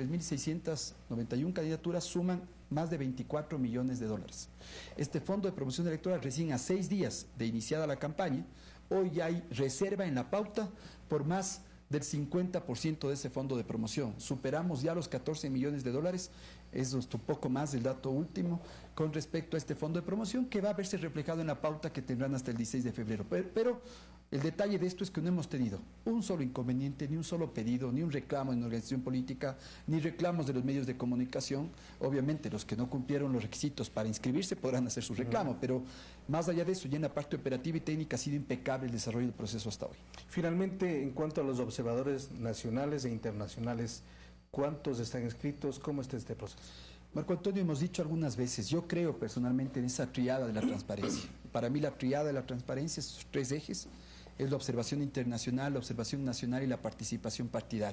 3.691 candidaturas, suman más de 24 millones de dólares. Este fondo de promoción electoral, recién a 6 días de iniciada la campaña, hoy ya hay reserva en la pauta por más del 50% de ese fondo de promoción. Superamos ya los 14 millones de dólares, es un poco más el dato último con respecto a este fondo de promoción, que va a verse reflejado en la pauta que tendrán hasta el 16 de febrero. Pero el detalle de esto es que no hemos tenido un solo inconveniente, ni un solo pedido, ni un reclamo en una organización política, ni reclamos de los medios de comunicación. Obviamente los que no cumplieron los requisitos para inscribirse podrán hacer su reclamo, pero más allá de eso, ya en la parte operativa y técnica ha sido impecable el desarrollo del proceso hasta hoy. Finalmente, en cuanto a los observadores nacionales e internacionales, ¿cuántos están inscritos? ¿Cómo está este proceso? Marco Antonio, hemos dicho algunas veces, yo creo personalmente en esa triada de la transparencia. Para mí la triada de la transparencia, esos 3 ejes, es la observación internacional, la observación nacional y la participación partidaria.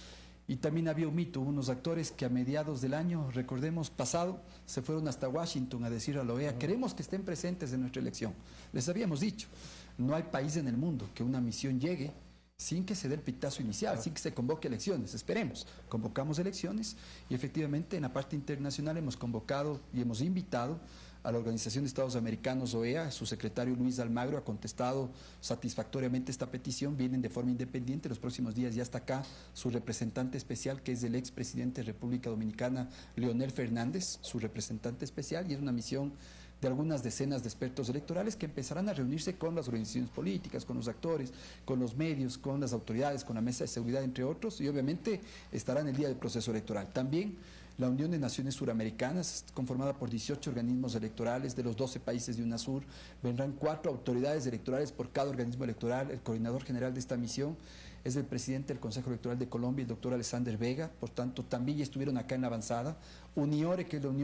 Y también había un mito, unos actores que a mediados del año, recordemos, pasado, se fueron hasta Washington a decir a la OEA, queremos que estén presentes en nuestra elección. Les habíamos dicho, no hay país en el mundo que una misión llegue sin que se dé el pitazo inicial, sin que se convoque elecciones. Esperemos, convocamos elecciones y efectivamente en la parte internacional hemos convocado y hemos invitado a la Organización de Estados Americanos, OEA. Su secretario Luis Almagro ha contestado satisfactoriamente esta petición, vienen de forma independiente, los próximos días ya está acá su representante especial, que es el expresidente de República Dominicana, Leonel Fernández, su representante especial, y es una misión de algunas decenas de expertos electorales que empezarán a reunirse con las organizaciones políticas, con los actores, con los medios, con las autoridades, con la mesa de seguridad, entre otros, y obviamente estarán el día del proceso electoral. También la Unión de Naciones Suramericanas, conformada por 18 organismos electorales de los 12 países de UNASUR, vendrán 4 autoridades electorales por cada organismo electoral. El coordinador general de esta misión es el presidente del Consejo Electoral de Colombia, el doctor Alexander Vega, por tanto también ya estuvieron acá en la avanzada. UNIORE, que es la Unión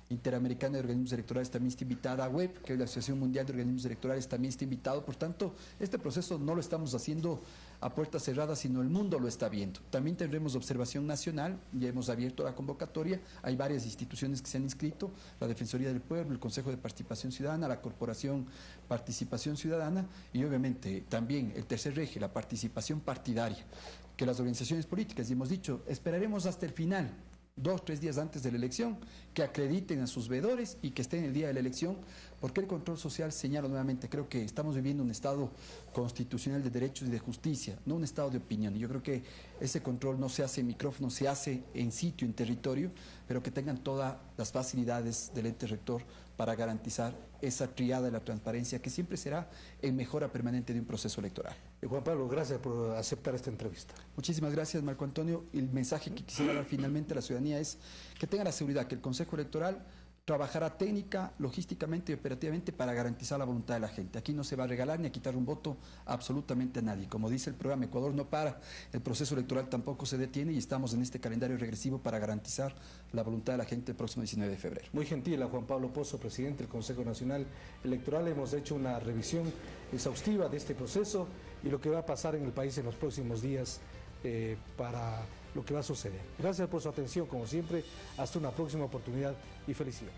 Interamericana de Organismos Electorales también está invitada, WEB, que es la Asociación Mundial de Organismos Electorales, también está invitado. Por tanto, este proceso no lo estamos haciendo a puertas cerradas, sino el mundo lo está viendo. También tendremos observación nacional, ya hemos abierto la convocatoria, hay varias instituciones que se han inscrito, la Defensoría del Pueblo, el Consejo de Participación Ciudadana, la Corporación Participación Ciudadana y obviamente también el tercer eje, la participación partidaria, que las organizaciones políticas, y hemos dicho, esperaremos hasta el final, 2 o 3 días antes de la elección, que acrediten a sus veedores y que estén el día de la elección, porque el control social, señalo nuevamente, creo que estamos viviendo un estado constitucional de derechos y de justicia, no un estado de opinión. Y yo creo que ese control no se hace en micrófono, se hace en sitio, en territorio, pero que tengan todas las facilidades del ente rector para garantizar esa triada de la transparencia que siempre será en mejora permanente de un proceso electoral. Juan Pablo, gracias por aceptar esta entrevista. Muchísimas gracias, Marco Antonio. El mensaje que quisiera dar finalmente a la ciudadanía es que tenga la seguridad que el Consejo Electoral trabajará técnica, logísticamente y operativamente para garantizar la voluntad de la gente. Aquí no se va a regalar ni a quitar un voto a absolutamente a nadie. Como dice el programa, Ecuador no para, el proceso electoral tampoco se detiene y estamos en este calendario regresivo para garantizar la voluntad de la gente el próximo 19 de febrero. Muy gentil a Juan Pablo Pozo, presidente del Consejo Nacional Electoral. Hemos hecho una revisión exhaustiva de este proceso y lo que va a pasar en el país en los próximos días para lo que va a suceder. Gracias por su atención, como siempre. Hasta una próxima oportunidad y felicidades.